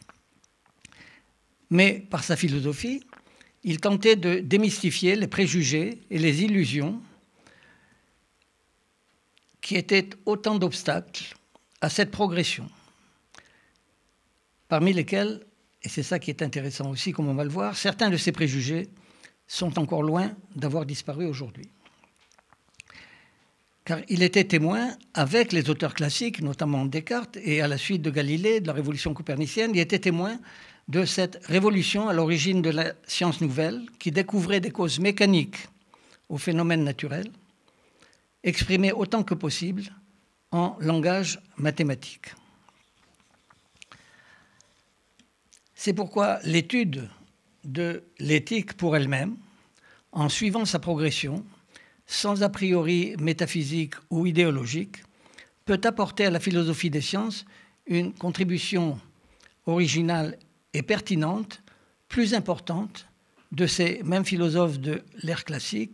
Mais par sa philosophie, il tentait de démystifier les préjugés et les illusions qui étaient autant d'obstacles à cette progression, parmi lesquels, et c'est ça qui est intéressant aussi, comme on va le voir, certains de ces préjugés sont encore loin d'avoir disparu aujourd'hui. Car il était témoin, avec les auteurs classiques, notamment Descartes, et à la suite de Galilée, de la révolution copernicienne, il était témoin de cette révolution à l'origine de la science nouvelle qui découvrait des causes mécaniques aux phénomènes naturels, exprimées autant que possible en langage mathématique. C'est pourquoi l'étude de l'éthique pour elle-même, en suivant sa progression, sans a priori métaphysique ou idéologique, peut apporter à la philosophie des sciences une contribution originale et pertinente, plus importante, de ces mêmes philosophes de l'ère classique,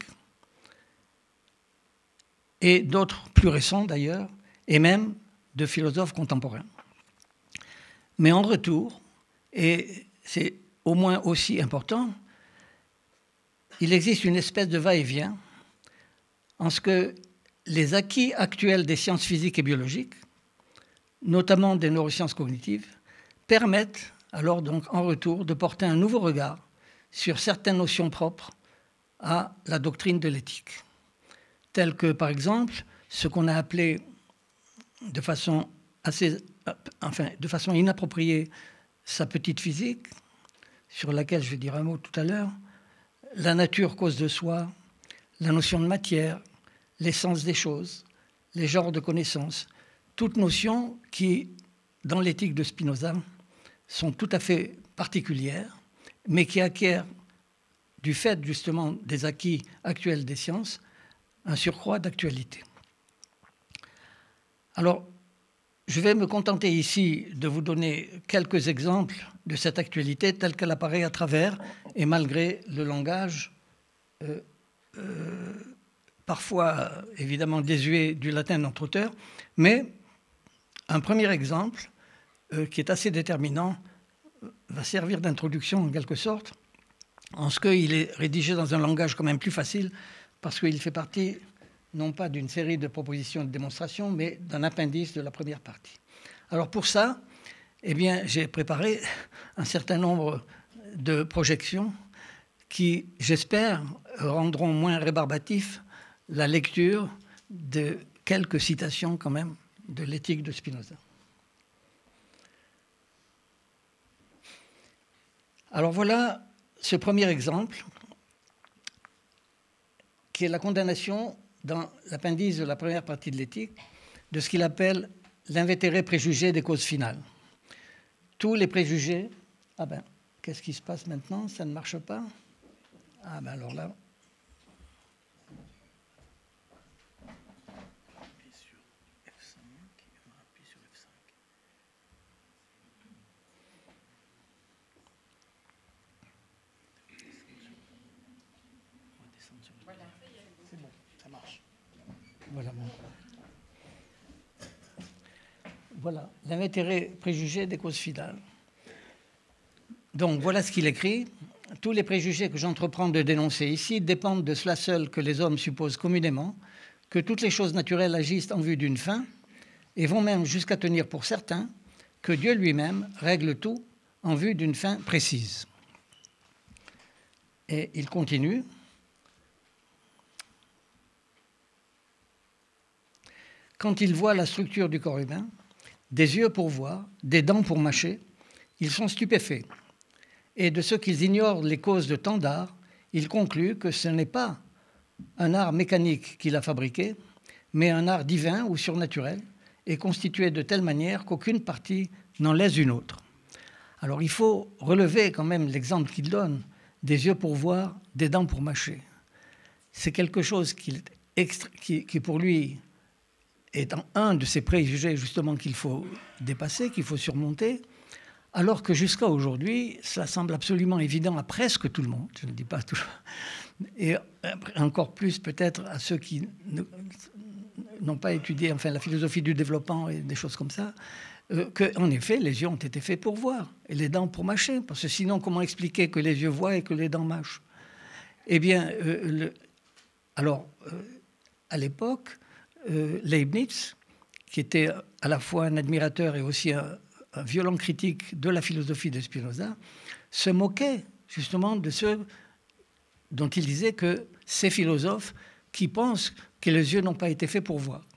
et d'autres plus récents d'ailleurs, et même de philosophes contemporains. Mais en retour, et c'est au moins aussi important, il existe une espèce de va-et-vient en ce que les acquis actuels des sciences physiques et biologiques, notamment des neurosciences cognitives, permettent alors donc en retour de porter un nouveau regard sur certaines notions propres à la doctrine de l'éthique, telles que par exemple ce qu'on a appelé de façon assez, enfin de façon inappropriée sa petite physique, sur laquelle je vais dire un mot tout à l'heure, la nature cause de soi, la notion de matière, l'essence des choses, les genres de connaissances, toutes notions qui, dans l'éthique de Spinoza, sont tout à fait particulières, mais qui acquièrent, du fait justement des acquis actuels des sciences, un surcroît d'actualité. Alors, je vais me contenter ici de vous donner quelques exemples de cette actualité telle qu'elle apparaît à travers et malgré le langage euh, euh, parfois évidemment désuet du latin de notre auteur, mais un premier exemple euh, qui est assez déterminant va servir d'introduction en quelque sorte, en ce qu'il est rédigé dans un langage quand même plus facile, parce qu'il fait partie non pas d'une série de propositions de démonstration, mais d'un appendice de la première partie. Alors pour ça, eh bien, j'ai préparé un certain nombre de projections qui, j'espère, rendront moins rébarbatif la lecture de quelques citations quand même de l'éthique de Spinoza. Alors voilà ce premier exemple, qui est la condamnation dans l'appendice de la première partie de l'éthique de ce qu'il appelle l'invétéré préjugé des causes finales. Tous les préjugés... Ah ben, qu'est-ce qui se passe maintenant? Ça ne marche pas? Ah ben alors là... C'est bon, ça marche. Voilà. Bon. Voilà, l'intérêt préjugé des causes finales. Donc voilà ce qu'il écrit. Tous les préjugés que j'entreprends de dénoncer ici dépendent de cela seul que les hommes supposent communément, que toutes les choses naturelles agissent en vue d'une fin, et vont même jusqu'à tenir pour certain que Dieu lui-même règle tout en vue d'une fin précise. Et il continue. Quand ils voient la structure du corps humain, des yeux pour voir, des dents pour mâcher, ils sont stupéfaits. Et de ce qu'ils ignorent les causes de tant d'art, ils concluent que ce n'est pas un art mécanique qu'il a fabriqué, mais un art divin ou surnaturel, et constitué de telle manière qu'aucune partie n'en lèse une autre. Alors il faut relever quand même l'exemple qu'il donne, des yeux pour voir, des dents pour mâcher. C'est quelque chose qui, qui, qui pour lui est un de ces préjugés justement qu'il faut dépasser, qu'il faut surmonter, alors que jusqu'à aujourd'hui, ça semble absolument évident à presque tout le monde, je ne dis pas toujours, et encore plus peut-être à ceux qui n'ont pas étudié enfin, la philosophie du développement et des choses comme ça, euh, qu'en effet, les yeux ont été faits pour voir et les dents pour mâcher, parce que sinon, comment expliquer que les yeux voient et que les dents mâchent? Eh bien, euh, le, alors, euh, à l'époque, euh, Leibniz, qui était à la fois un admirateur et aussi un, un violent critique de la philosophie de Spinoza, se moquait justement de ceux dont il disait que ces philosophes qui pensent que les yeux n'ont pas été faits pour voir.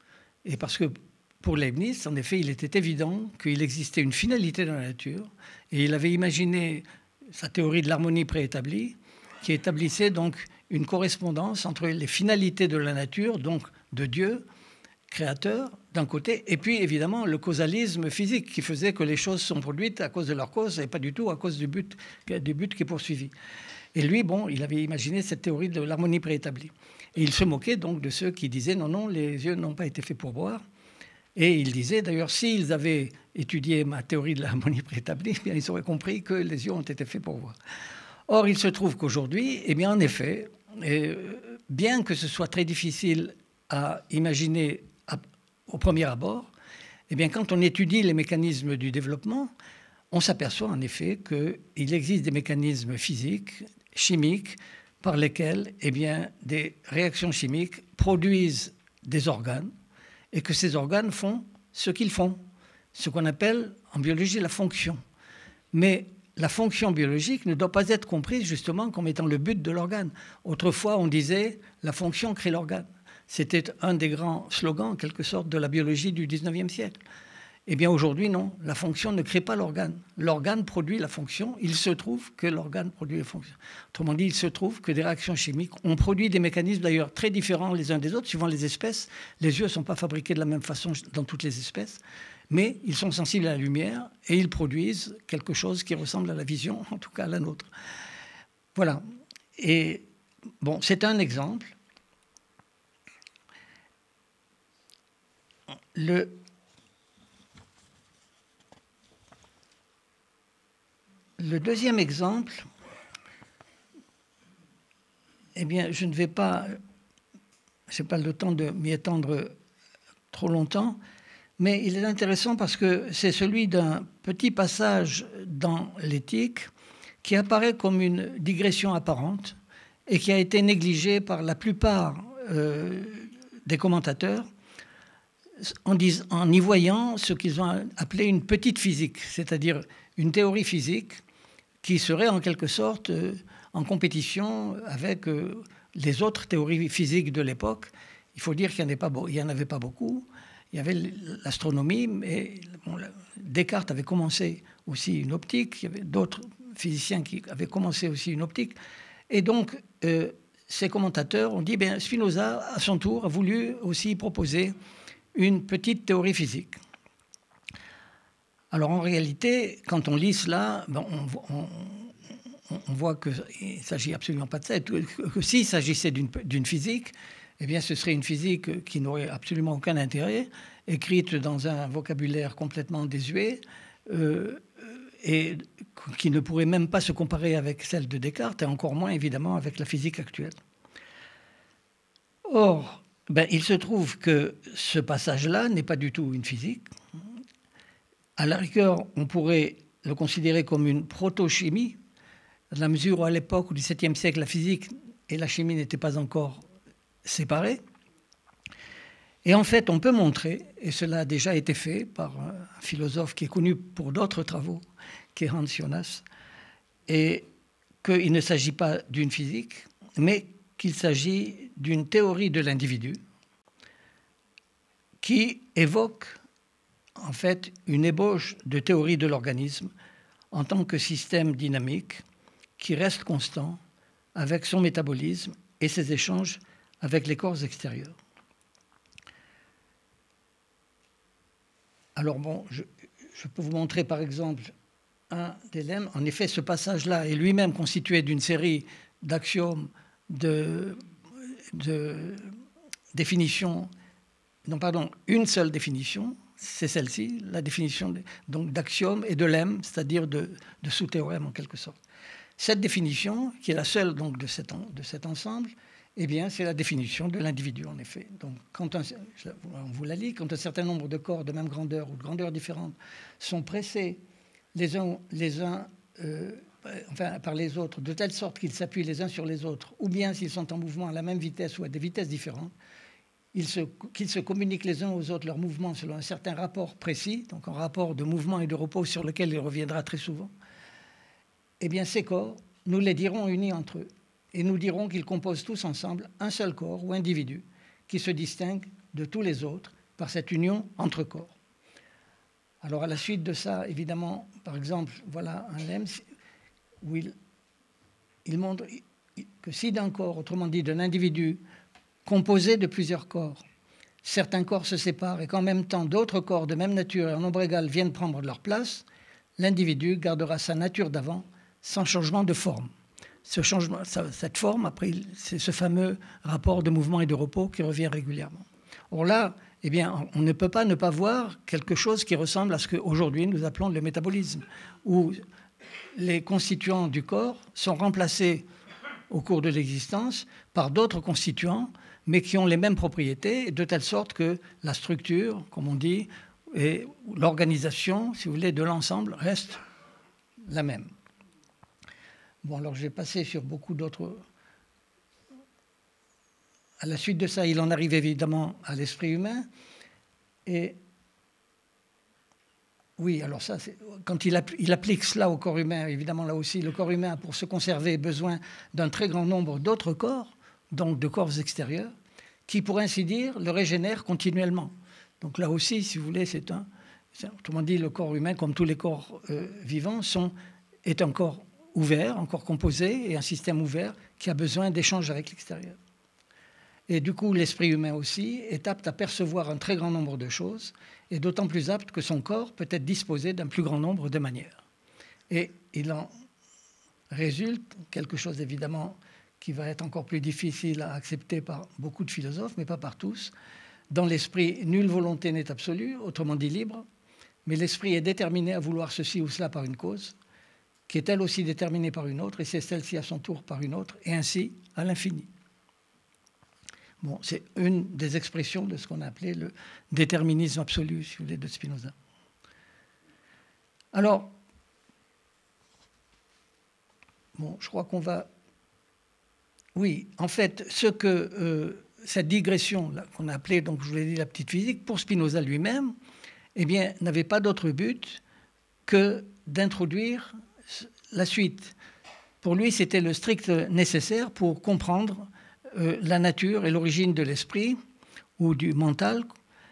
Et parce que pour Leibniz, en effet, il était évident qu'il existait une finalité dans la nature, et il avait imaginé sa théorie de l'harmonie préétablie, qui établissait donc une correspondance entre les finalités de la nature, donc de Dieu, créateur, d'un côté, et puis évidemment le causalisme physique qui faisait que les choses sont produites à cause de leur cause et pas du tout à cause du but, du but qui est poursuivi. Et lui, bon, il avait imaginé cette théorie de l'harmonie préétablie. Et il se moquait donc de ceux qui disaient non, non, les yeux n'ont pas été faits pour voir. Et il disait d'ailleurs, s'ils avaient étudié ma théorie de l'harmonie préétablie, eh bien, ils auraient compris que les yeux ont été faits pour voir. Or, il se trouve qu'aujourd'hui, eh bien, en effet, eh, bien que ce soit très difficile à imaginer à, au premier abord, eh bien, quand on étudie les mécanismes du développement, on s'aperçoit en effet qu'il existe des mécanismes physiques, chimiques, par lesquels eh bien, des réactions chimiques produisent des organes et que ces organes font ce qu'ils font, ce qu'on appelle en biologie la fonction. Mais la fonction biologique ne doit pas être comprise justement comme étant le but de l'organe. Autrefois, on disait « la fonction crée l'organe ». C'était un des grands slogans, en quelque sorte, de la biologie du dix-neuvième siècle. Eh bien, aujourd'hui, non. La fonction ne crée pas l'organe. L'organe produit la fonction. Il se trouve que l'organe produit la fonction. Autrement dit, il se trouve que des réactions chimiques ont produit des mécanismes, d'ailleurs, très différents les uns des autres, suivant les espèces. Les yeux ne sont pas fabriqués de la même façon dans toutes les espèces, mais ils sont sensibles à la lumière et ils produisent quelque chose qui ressemble à la vision, en tout cas à la nôtre. Voilà. Et bon, c'est un exemple. Le... Le deuxième exemple, eh bien, je ne vais pas, je n'ai pas le temps de m'y étendre trop longtemps, mais il est intéressant parce que c'est celui d'un petit passage dans l'éthique qui apparaît comme une digression apparente et qui a été négligé par la plupart euh, des commentateurs en, dis, en y voyant ce qu'ils ont appelé une petite physique, c'est-à-dire une théorie physique qui serait en quelque sorte euh, en compétition avec euh, les autres théories physiques de l'époque. Il faut dire qu'il n'y en, en avait pas beaucoup. Il y avait l'astronomie, mais bon, Descartes avait commencé aussi une optique. Il y avait d'autres physiciens qui avaient commencé aussi une optique. Et donc, euh, ces commentateurs ont dit, bien, Spinoza, à son tour, a voulu aussi proposer une petite théorie physique. Alors en réalité, quand on lit cela, ben on, on, on voit qu'il ne s'agit absolument pas de ça, que, que s'il s'agissait d'une physique, eh bien ce serait une physique qui n'aurait absolument aucun intérêt, écrite dans un vocabulaire complètement désuet, euh, et qui ne pourrait même pas se comparer avec celle de Descartes, et encore moins évidemment avec la physique actuelle. Or, ben, il se trouve que ce passage-là n'est pas du tout une physique. À la rigueur, on pourrait le considérer comme une proto-chimie, dans la mesure où à l'époque du septième siècle, la physique et la chimie n'étaient pas encore séparées. Et en fait, on peut montrer, et cela a déjà été fait par un philosophe qui est connu pour d'autres travaux, qui est Hans Jonas, et qu'il ne s'agit pas d'une physique, mais qu'il s'agit d'une théorie de l'individu qui évoque en fait une ébauche de théorie de l'organisme en tant que système dynamique qui reste constant avec son métabolisme et ses échanges avec les corps extérieurs. Alors bon, je, je peux vous montrer par exemple un des lemmes. En effet, ce passage-là est lui-même constitué d'une série d'axiomes, de, de définitions, non pardon, une seule définition, c'est celle-ci, la définition donc d'axiomes et de lemmes, c'est-à-dire de, de sous-théorèmes en quelque sorte. Cette définition, qui est la seule donc de cet, de cet ensemble, eh bien, c'est la définition de l'individu, en effet. Donc, quand un, on vous la lit, quand un certain nombre de corps de même grandeur ou de grandeur différente sont pressés les uns, les uns euh, enfin, par les autres, de telle sorte qu'ils s'appuient les uns sur les autres, ou bien s'ils sont en mouvement à la même vitesse ou à des vitesses différentes, ils se, qu'ils se communiquent les uns aux autres leurs mouvements selon un certain rapport précis, donc un rapport de mouvement et de repos sur lequel il reviendra très souvent, eh bien, ces corps, nous les dirons unis entre eux. Et nous dirons qu'ils composent tous ensemble un seul corps ou individu qui se distingue de tous les autres par cette union entre corps. Alors, à la suite de ça, évidemment, par exemple, voilà un lemme où il, il montre que si d'un corps, autrement dit d'un individu composé de plusieurs corps, certains corps se séparent et qu'en même temps d'autres corps de même nature et en nombre égal viennent prendre leur place, l'individu gardera sa nature d'avant sans changement de forme. Ce changement, cette forme, après, c'est ce fameux rapport de mouvement et de repos qui revient régulièrement. Or là, eh bien, on ne peut pas ne pas voir quelque chose qui ressemble à ce qu'aujourd'hui nous appelons le métabolisme, où les constituants du corps sont remplacés au cours de l'existence par d'autres constituants, mais qui ont les mêmes propriétés, de telle sorte que la structure, comme on dit, et l'organisation, si vous voulez, de l'ensemble reste la même. Bon, alors j'ai passé sur beaucoup d'autres. À la suite de ça, il en arrive évidemment à l'esprit humain. Et oui, alors ça, c'est... quand il, app... il applique cela au corps humain, évidemment là aussi, le corps humain a pour se conserver besoin d'un très grand nombre d'autres corps, donc de corps extérieurs, qui, pour ainsi dire, le régénèrent continuellement. Donc là aussi, si vous voulez, c'est un... Autrement dit, le corps humain, comme tous les corps euh, vivants, sont... est un corps ouvert, encore composé, et un système ouvert qui a besoin d'échanges avec l'extérieur. Et du coup, l'esprit humain aussi est apte à percevoir un très grand nombre de choses, et d'autant plus apte que son corps peut être disposé d'un plus grand nombre de manières. Et il en résulte quelque chose, évidemment, qui va être encore plus difficile à accepter par beaucoup de philosophes, mais pas par tous. Dans l'esprit, nulle volonté n'est absolue, autrement dit libre, mais l'esprit est déterminé à vouloir ceci ou cela par une cause, qui est elle aussi déterminée par une autre, et c'est celle-ci à son tour par une autre, et ainsi à l'infini. Bon, c'est une des expressions de ce qu'on a appelé le déterminisme absolu, si vous voulez, de Spinoza. Alors, bon, je crois qu'on va... Oui, en fait, ce que euh, cette digression là, qu'on a appelée, donc je vous l'ai dit, la petite physique, pour Spinoza lui-même, eh bien, n'avait pas d'autre but que d'introduire la suite. Pour lui, c'était le strict nécessaire pour comprendre euh, la nature et l'origine de l'esprit ou du mental,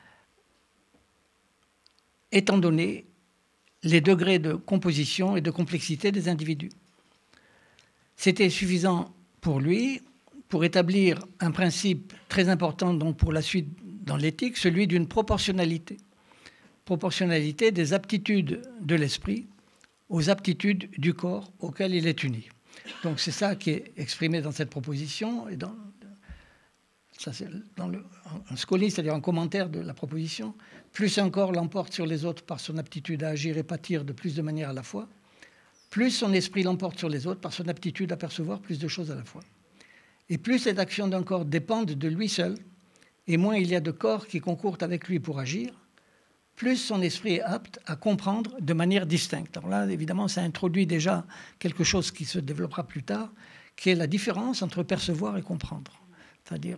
étant donné les degrés de composition et de complexité des individus. C'était suffisant pour lui pour établir un principe très important donc pour la suite dans l'éthique, celui d'une proportionnalité. Proportionnalité des aptitudes de l'esprit aux aptitudes du corps auquel il est uni. Donc c'est ça qui est exprimé dans cette proposition et dans, ça c'est dans le, un scoli, c'est-à-dire un commentaire de la proposition. Plus un corps l'emporte sur les autres par son aptitude à agir et pâtir de plus de manières à la fois, plus son esprit l'emporte sur les autres par son aptitude à percevoir plus de choses à la fois. Et plus les actions d'un corps dépendent de lui seul, et moins il y a de corps qui concourent avec lui pour agir, plus son esprit est apte à comprendre de manière distincte. Alors là, évidemment, ça introduit déjà quelque chose qui se développera plus tard, qui est la différence entre percevoir et comprendre. C'est-à-dire...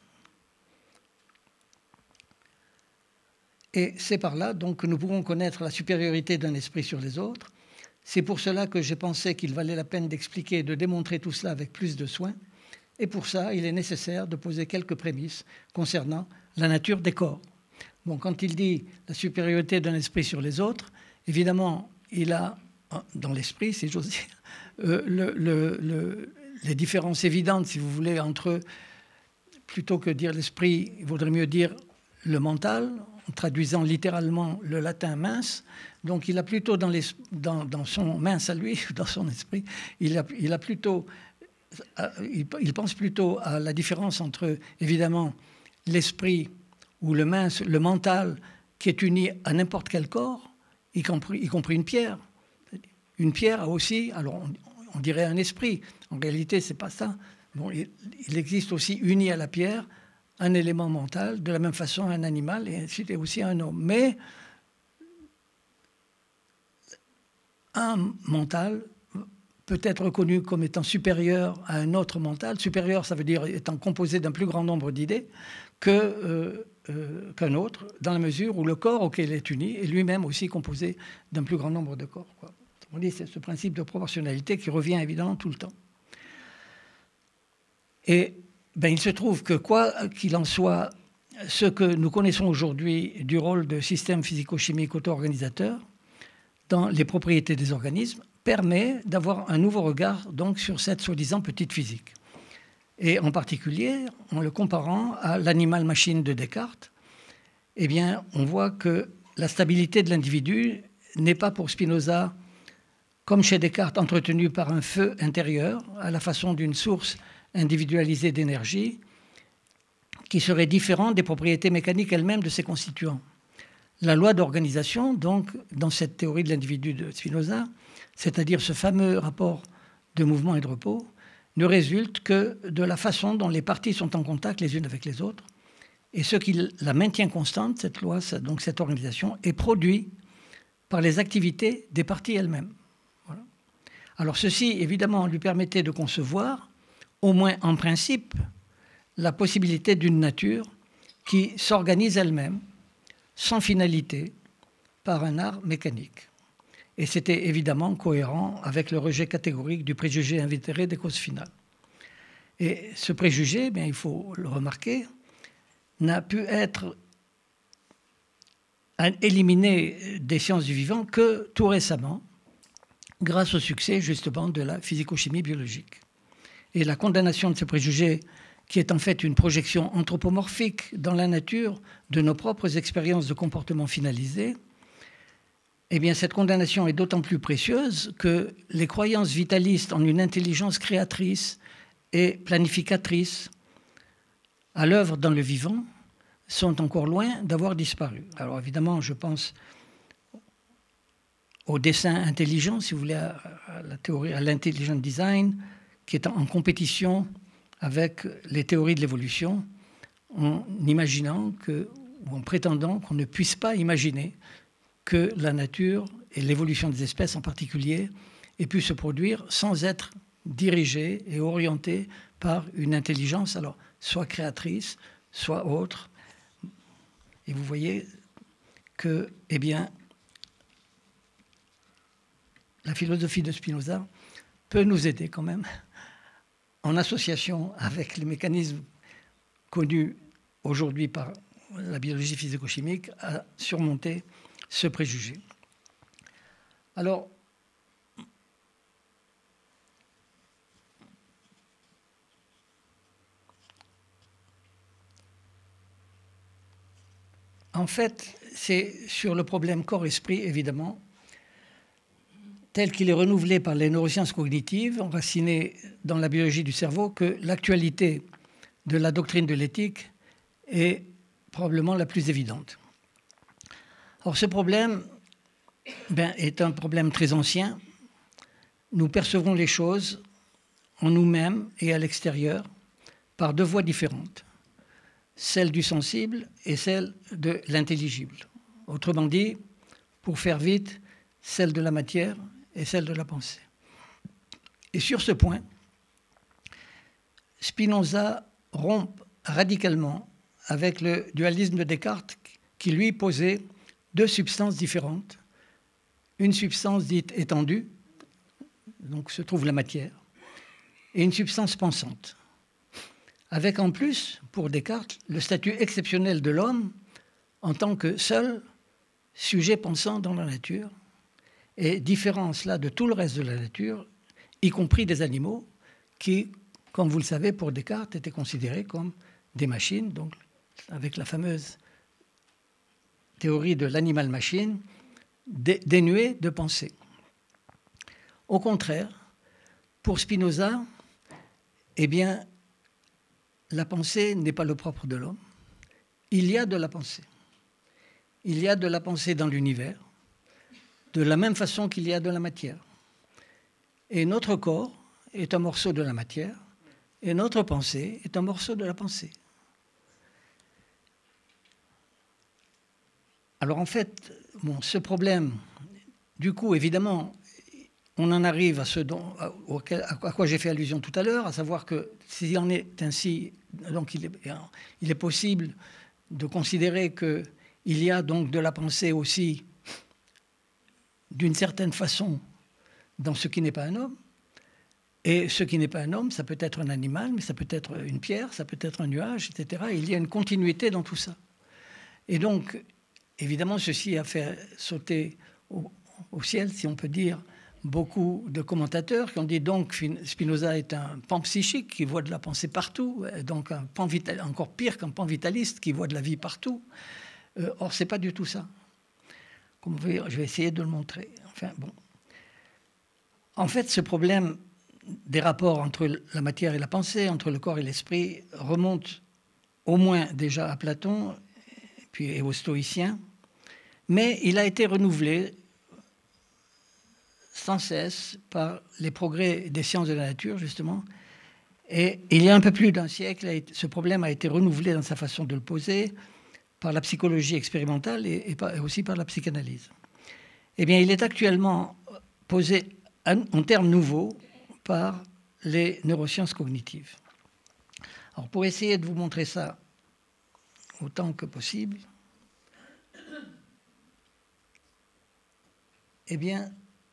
Et c'est par là donc, que nous pourrons connaître la supériorité d'un esprit sur les autres. C'est pour cela que j'ai pensé qu'il valait la peine d'expliquer et de démontrer tout cela avec plus de soin. Et pour ça, il est nécessaire de poser quelques prémices concernant la nature des corps. Bon, quand il dit la supériorité d'un esprit sur les autres, évidemment, il a, dans l'esprit, si j'ose dire, euh, le, le, le, les différences évidentes, si vous voulez, entre, plutôt que dire l'esprit, il vaudrait mieux dire le mental, en traduisant littéralement le latin mince. Donc il a plutôt dans, les, dans, dans son mince à lui, dans son esprit, il a, il a plutôt, il, il pense plutôt à la différence entre, évidemment, l'esprit ou le mince, le mental, qui est uni à n'importe quel corps, y compris, y compris une pierre. Une pierre a aussi, alors on, on dirait un esprit. En réalité, c'est pas ça. Bon, il, il existe aussi uni à la pierre un élément mental, de la même façon un animal, et ainsi de suite, aussi un homme. Mais un mental peut être reconnu comme étant supérieur à un autre mental. Supérieur, ça veut dire étant composé d'un plus grand nombre d'idées que, euh, euh, qu'un autre, dans la mesure où le corps auquel il est uni est lui-même aussi composé d'un plus grand nombre de corps, quoi. On dit, c'est ce principe de proportionnalité qui revient évidemment tout le temps. Et ben, il se trouve que, quoi qu'il en soit, ce que nous connaissons aujourd'hui du rôle de système physico-chimique auto-organisateur dans les propriétés des organismes permet d'avoir un nouveau regard donc, sur cette soi-disant petite physique. Et en particulier, en le comparant à l'animal-machine de Descartes, eh bien, on voit que la stabilité de l'individu n'est pas pour Spinoza, comme chez Descartes, entretenue par un feu intérieur, à la façon d'une source individualisée d'énergie, qui serait différente des propriétés mécaniques elles-mêmes de ses constituants. La loi d'organisation, donc, dans cette théorie de l'individu de Spinoza, c'est-à-dire ce fameux rapport de mouvement et de repos, ne résulte que de la façon dont les parties sont en contact les unes avec les autres. Et ce qui la maintient constante, cette loi, donc cette organisation, est produit par les activités des parties elles-mêmes. Voilà. Alors ceci, évidemment, lui permettait de concevoir, au moins en principe, la possibilité d'une nature qui s'organise elle-même, sans finalité, par un art mécanique. Et c'était évidemment cohérent avec le rejet catégorique du préjugé invétéré des causes finales. Et ce préjugé, bien, il faut le remarquer, n'a pu être éliminé des sciences du vivant que tout récemment, grâce au succès justement de la physico-chimie biologique. Et la condamnation de ce préjugé, qui est en fait une projection anthropomorphique dans la nature de nos propres expériences de comportement finalisées, eh bien, cette condamnation est d'autant plus précieuse que les croyances vitalistes en une intelligence créatrice et planificatrice à l'œuvre dans le vivant sont encore loin d'avoir disparu. Alors évidemment, je pense au dessin intelligent, si vous voulez, à la théorie, à l'intelligent design, qui est en compétition avec les théories de l'évolution, en imaginant que, ou en prétendant qu'on ne puisse pas imaginer que la nature et l'évolution des espèces en particulier aient pu se produire sans être dirigée et orientée par une intelligence, alors soit créatrice, soit autre. Et vous voyez que, eh bien, la philosophie de Spinoza peut nous aider quand même, en association avec les mécanismes connus aujourd'hui par la biologie physico-chimique, à surmonter ce préjugé. Alors, en fait, c'est sur le problème corps-esprit, évidemment, tel qu'il est renouvelé par les neurosciences cognitives, enracinées dans la biologie du cerveau, que l'actualité de la doctrine de l'éthique est probablement la plus évidente. Or, ce problème ben, est un problème très ancien. Nous percevons les choses en nous-mêmes et à l'extérieur par deux voies différentes, celle du sensible et celle de l'intelligible. Autrement dit, pour faire vite, celle de la matière et celle de la pensée. Et sur ce point, Spinoza rompt radicalement avec le dualisme de Descartes qui lui posait deux substances différentes. Une substance dite étendue, donc se trouve la matière, et une substance pensante. Avec en plus, pour Descartes, le statut exceptionnel de l'homme en tant que seul sujet pensant dans la nature, et différent cela de tout le reste de la nature, y compris des animaux qui, comme vous le savez, pour Descartes, étaient considérés comme des machines, donc avec la fameuse théorie de l'animal-machine, dénuée de pensée. Au contraire, pour Spinoza, eh bien, la pensée n'est pas le propre de l'homme. Il y a de la pensée. Il y a de la pensée dans l'univers, de la même façon qu'il y a de la matière. Et notre corps est un morceau de la matière, et notre pensée est un morceau de la pensée. Alors en fait, bon, ce problème, du coup, évidemment, on en arrive à ce dont, à, à quoi j'ai fait allusion tout à l'heure, à savoir que s'il en est ainsi, donc il est, il est possible de considérer qu'il y a donc de la pensée aussi, d'une certaine façon, dans ce qui n'est pas un homme. Et ce qui n'est pas un homme, ça peut être un animal, mais ça peut être une pierre, ça peut être un nuage, et cetera. Il y a une continuité dans tout ça. Et donc, évidemment, ceci a fait sauter au, au ciel, si on peut dire, beaucoup de commentateurs qui ont dit donc Spinoza est un panpsychique qui voit de la pensée partout, donc un pan vital, encore pire qu'un panvitaliste qui voit de la vie partout. Euh, or, ce n'est pas du tout ça. Comme vous voyez, je vais essayer de le montrer. Enfin, bon. En fait, ce problème des rapports entre la matière et la pensée, entre le corps et l'esprit, remonte au moins déjà à Platon et puis et aux stoïciens, mais il a été renouvelé sans cesse par les progrès des sciences de la nature, justement. Et il y a un peu plus d'un siècle, ce problème a été renouvelé dans sa façon de le poser par la psychologie expérimentale et, et, par, et aussi par la psychanalyse. Eh bien, il est actuellement posé en termes nouveaux par les neurosciences cognitives. Alors, pour essayer de vous montrer ça autant que possible, eh bien,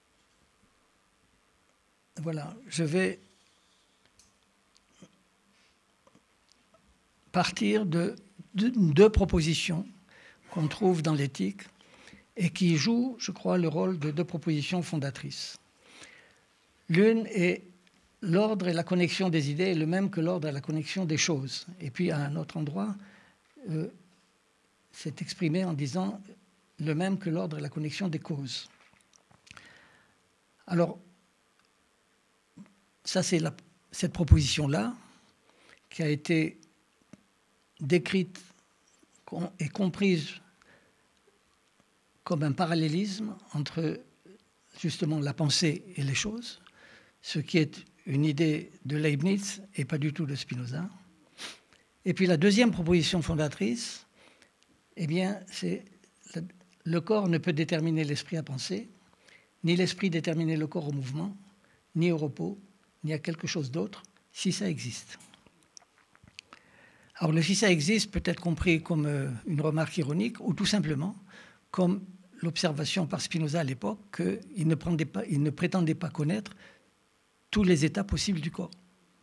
voilà, je vais partir de, de deux propositions qu'on trouve dans l'éthique et qui jouent, je crois, le rôle de deux propositions fondatrices. L'une est l'ordre et la connexion des idées est le même que l'ordre et la connexion des choses. Et puis, à un autre endroit, euh, c'est exprimé en disant le même que l'ordre et la connexion des causes. Alors, ça, c'est la, cette proposition-là qui a été décrite et comprise comme un parallélisme entre justement la pensée et les choses, ce qui est une idée de Leibniz et pas du tout de Spinoza. Et puis la deuxième proposition fondatrice, eh bien, c'est le corps ne peut déterminer l'esprit à penser, ni l'esprit déterminer le corps au mouvement, ni au repos, ni à quelque chose d'autre, si ça existe. Alors le si ça existe peut être compris comme une remarque ironique ou tout simplement comme l'observation par Spinoza à l'époque qu'il ne, pas, il ne prétendait pas connaître tous les états possibles du corps.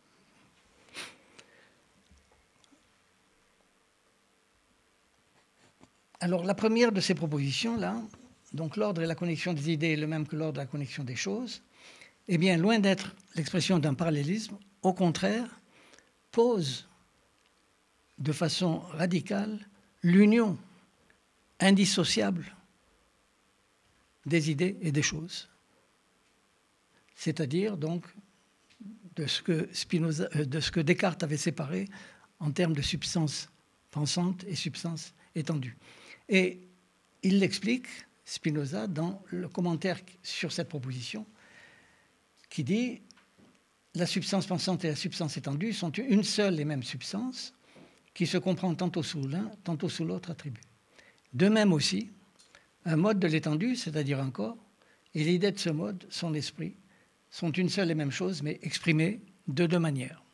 Alors la première de ces propositions-là, donc l'ordre et la connexion des idées est le même que l'ordre et la connexion des choses, eh bien loin d'être l'expression d'un parallélisme, au contraire, pose de façon radicale l'union indissociable des idées et des choses. C'est-à-dire donc de ce que Spinoza, de ce que Descartes avait séparé en termes de substance pensante et substance étendue. Et il l'explique, Spinoza, dans le commentaire sur cette proposition, qui dit la substance pensante et la substance étendue sont une seule et même substance qui se comprend tantôt sous l'un, tantôt sous l'autre attribut. De même aussi, un mode de l'étendue, c'est-à-dire un corps, et l'idée de ce mode, son esprit, sont une seule et même chose, mais exprimées de deux manières.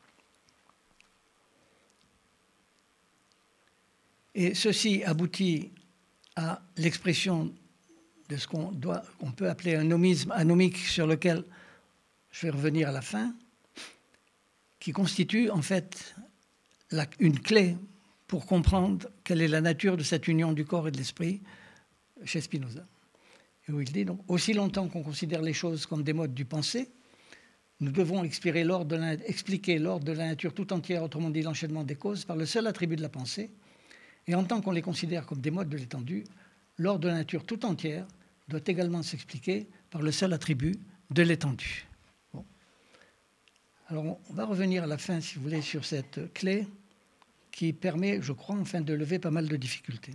Et ceci aboutit à l'expression de ce qu'on doit, qu'on peut appeler un nomisme anomique, sur lequel je vais revenir à la fin, qui constitue en fait la, une clé pour comprendre quelle est la nature de cette union du corps et de l'esprit chez Spinoza. Et où il dit donc, aussi longtemps qu'on considère les choses comme des modes du pensée, nous devons expliquer l'ordre de la nature tout entière, autrement dit l'enchaînement des causes, par le seul attribut de la pensée. Et en tant qu'on les considère comme des modes de l'étendue, l'ordre de la nature tout entière doit également s'expliquer par le seul attribut de l'étendue. Bon. Alors on va revenir à la fin, si vous voulez, sur cette clé qui permet, je crois, enfin, de lever pas mal de difficultés.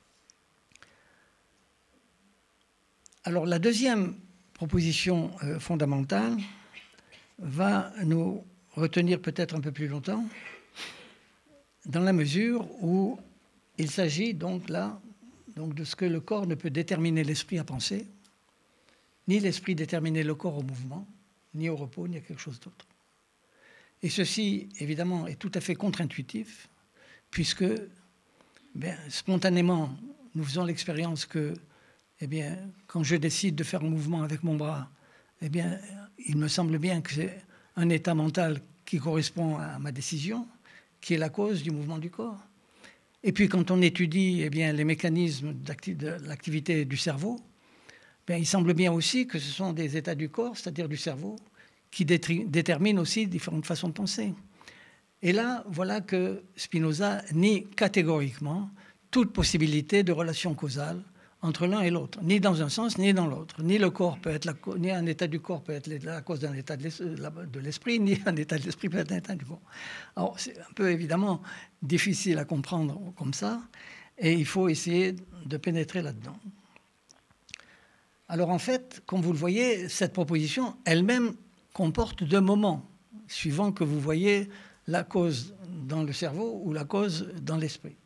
Alors la deuxième proposition euh, fondamentale va nous retenir peut-être un peu plus longtemps, dans la mesure où il s'agit donc là donc, de ce que le corps ne peut déterminer l'esprit à penser, ni l'esprit déterminer le corps au mouvement, ni au repos, ni à quelque chose d'autre. Et ceci, évidemment, est tout à fait contre-intuitif, puisque bien, spontanément, nous faisons l'expérience que, eh bien, quand je décide de faire un mouvement avec mon bras, eh bien, il me semble bien que c'est un état mental qui correspond à ma décision, qui est la cause du mouvement du corps. Et puis, quand on étudie eh bien, les mécanismes de l'activité du cerveau, bien, il semble bien aussi que ce sont des états du corps, c'est-à-dire du cerveau, qui déterminent aussi différentes façons de penser. Et là, voilà que Spinoza nie catégoriquement toute possibilité de relation causale entre l'un et l'autre, ni dans un sens, ni dans l'autre. Ni le corps peut être la, ni un état du corps peut être la cause d'un état de l'esprit, ni un état de l'esprit peut être un état du corps. Alors, c'est un peu évidemment difficile à comprendre comme ça, et il faut essayer de pénétrer là-dedans. Alors, en fait, comme vous le voyez, cette proposition elle-même comporte deux moments, suivant que vous voyez la cause dans le cerveau ou la cause dans l'esprit.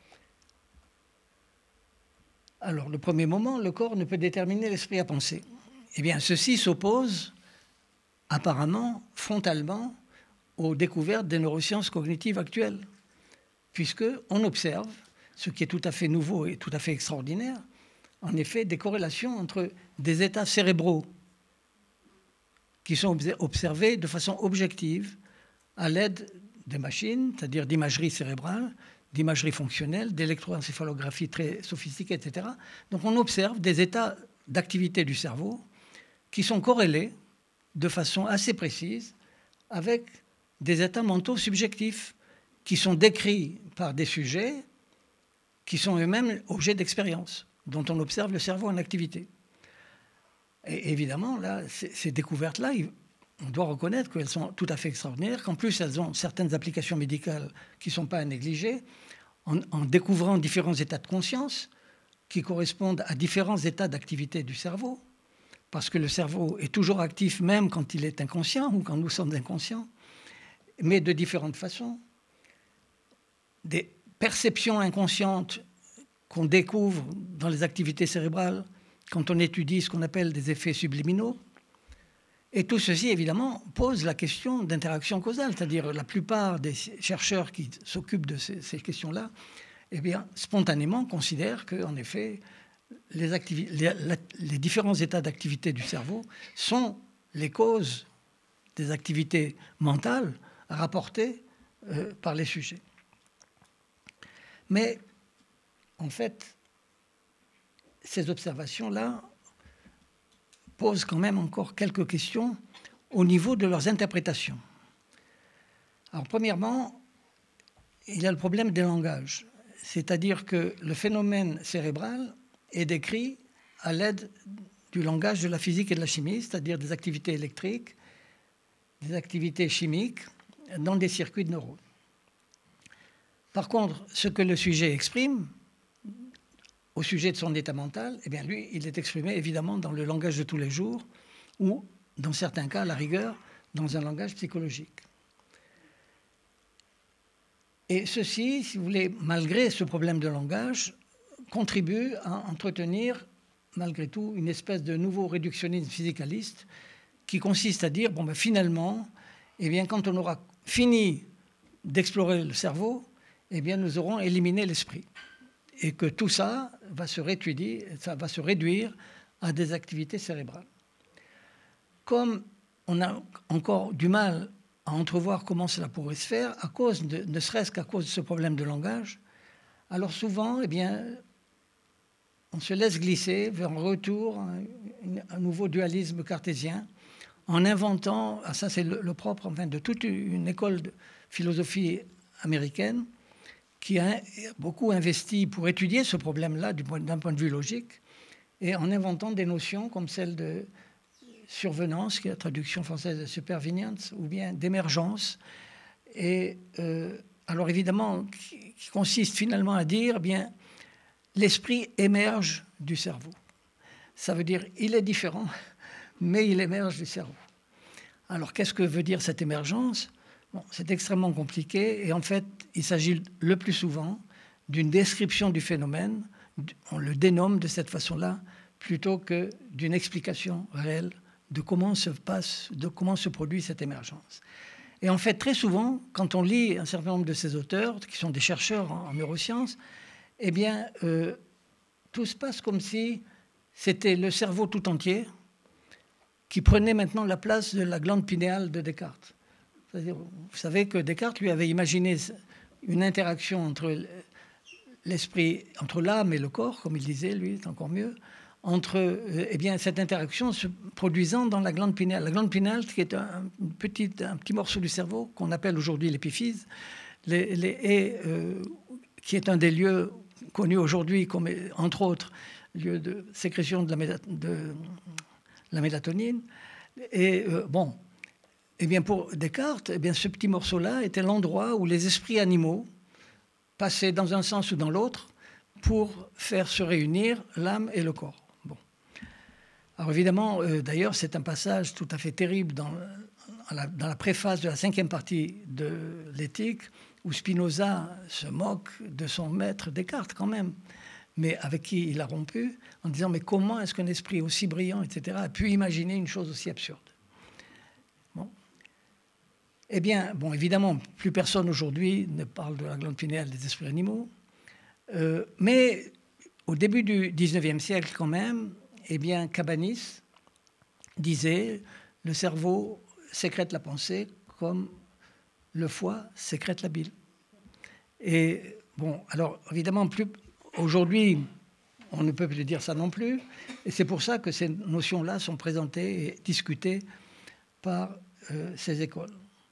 Alors, le premier moment, le corps ne peut déterminer l'esprit à penser. Eh bien, ceci s'oppose apparemment, frontalement, aux découvertes des neurosciences cognitives actuelles, puisqu'on observe, ce qui est tout à fait nouveau et tout à fait extraordinaire, en effet, des corrélations entre des états cérébraux qui sont observés de façon objective à l'aide des machines, c'est-à-dire d'imagerie cérébrale, d'imagerie fonctionnelle, d'électroencéphalographie très sophistiquée, et cetera. Donc on observe des états d'activité du cerveau qui sont corrélés de façon assez précise avec des états mentaux subjectifs qui sont décrits par des sujets qui sont eux-mêmes objets d'expérience, dont on observe le cerveau en activité. Et évidemment, là, ces découvertes-là, on doit reconnaître qu'elles sont tout à fait extraordinaires, qu'en plus, elles ont certaines applications médicales qui ne sont pas à négliger, en, en découvrant différents états de conscience qui correspondent à différents états d'activité du cerveau, parce que le cerveau est toujours actif même quand il est inconscient ou quand nous sommes inconscients, mais de différentes façons. Des perceptions inconscientes qu'on découvre dans les activités cérébrales quand on étudie ce qu'on appelle des effets subliminaux. Et tout ceci, évidemment, pose la question d'interaction causale, c'est-à-dire la plupart des chercheurs qui s'occupent de ces, ces questions-là, eh bien, spontanément considèrent qu'en effet, les, les, les différents états d'activité du cerveau sont les causes des activités mentales rapportées euh, par les sujets. Mais, en fait, ces observations-là posent quand même encore quelques questions au niveau de leurs interprétations. Alors, premièrement, il y a le problème des langages, c'est-à-dire que le phénomène cérébral est décrit à l'aide du langage de la physique et de la chimie, c'est-à-dire des activités électriques, des activités chimiques dans des circuits de neurones. Par contre, ce que le sujet exprime au sujet de son état mental, eh bien lui, il est exprimé évidemment dans le langage de tous les jours ou, dans certains cas, à la rigueur, dans un langage psychologique. Et ceci, si vous voulez, malgré ce problème de langage, contribue à entretenir, malgré tout, une espèce de nouveau réductionnisme physicaliste qui consiste à dire, bon, ben, finalement, eh bien, quand on aura fini d'explorer le cerveau, eh bien, nous aurons éliminé l'esprit. Et que tout ça va se réétudier, ça va se réduire à des activités cérébrales. Comme on a encore du mal à entrevoir comment cela pourrait se faire, à cause de, ne serait-ce qu'à cause de ce problème de langage, alors souvent, eh bien, on se laisse glisser vers un retour, un, un nouveau dualisme cartésien, en inventant, ah ça c'est le, le propre enfin, de toute une école de philosophie américaine qui a beaucoup investi pour étudier ce problème-là d'un point de vue logique, et en inventant des notions comme celle de survenance, qui est la traduction française de supervenience, ou bien d'émergence, et euh, alors évidemment, qui, qui consiste finalement à dire, eh bien, l'esprit émerge du cerveau. Ça veut dire, il est différent, mais il émerge du cerveau. Alors, qu'est-ce que veut dire cette émergence? Bon, c'est extrêmement compliqué, et en fait, il s'agit le plus souvent d'une description du phénomène, on le dénomme de cette façon-là, plutôt que d'une explication réelle de comment se passe, de comment se produit cette émergence. Et en fait, très souvent, quand on lit un certain nombre de ces auteurs, qui sont des chercheurs en, en neurosciences, eh bien, euh, tout se passe comme si c'était le cerveau tout entier qui prenait maintenant la place de la glande pinéale de Descartes. C'est-à-dire, vous savez que Descartes lui avait imaginé une interaction entre l'esprit, entre l'âme et le corps, comme il disait, lui, c'est encore mieux, entre euh, eh bien, cette interaction se produisant dans la glande pinéale. La glande pinéale, qui est un, un, petit, un petit morceau du cerveau qu'on appelle aujourd'hui l'épiphyse, les, les, et euh, qui est un des lieux connus aujourd'hui comme, entre autres, lieu de sécrétion de la, méla, de la mélatonine. Et euh, bon, eh bien, pour Descartes, eh bien, ce petit morceau-là était l'endroit où les esprits animaux passaient dans un sens ou dans l'autre pour faire se réunir l'âme et le corps. Bon. Alors évidemment, euh, d'ailleurs, c'est un passage tout à fait terrible dans la, dans la préface de la cinquième partie de l'éthique, où Spinoza se moque de son maître Descartes quand même, mais avec qui il a rompu, en disant « mais comment est-ce qu'un esprit aussi brillant, et cetera, a pu imaginer une chose aussi absurde ?» Bon. Eh bien, bon, évidemment, plus personne aujourd'hui ne parle de la glande pinéale des esprits animaux, euh, mais au début du dix-neuvième siècle quand même, eh bien, Cabanis disait « le cerveau sécrète la pensée comme le foie sécrète la bile ». Et bon, alors évidemment, plus aujourd'hui, on ne peut plus dire ça non plus, et c'est pour ça que ces notions-là sont présentées et discutées par euh, ces écoles.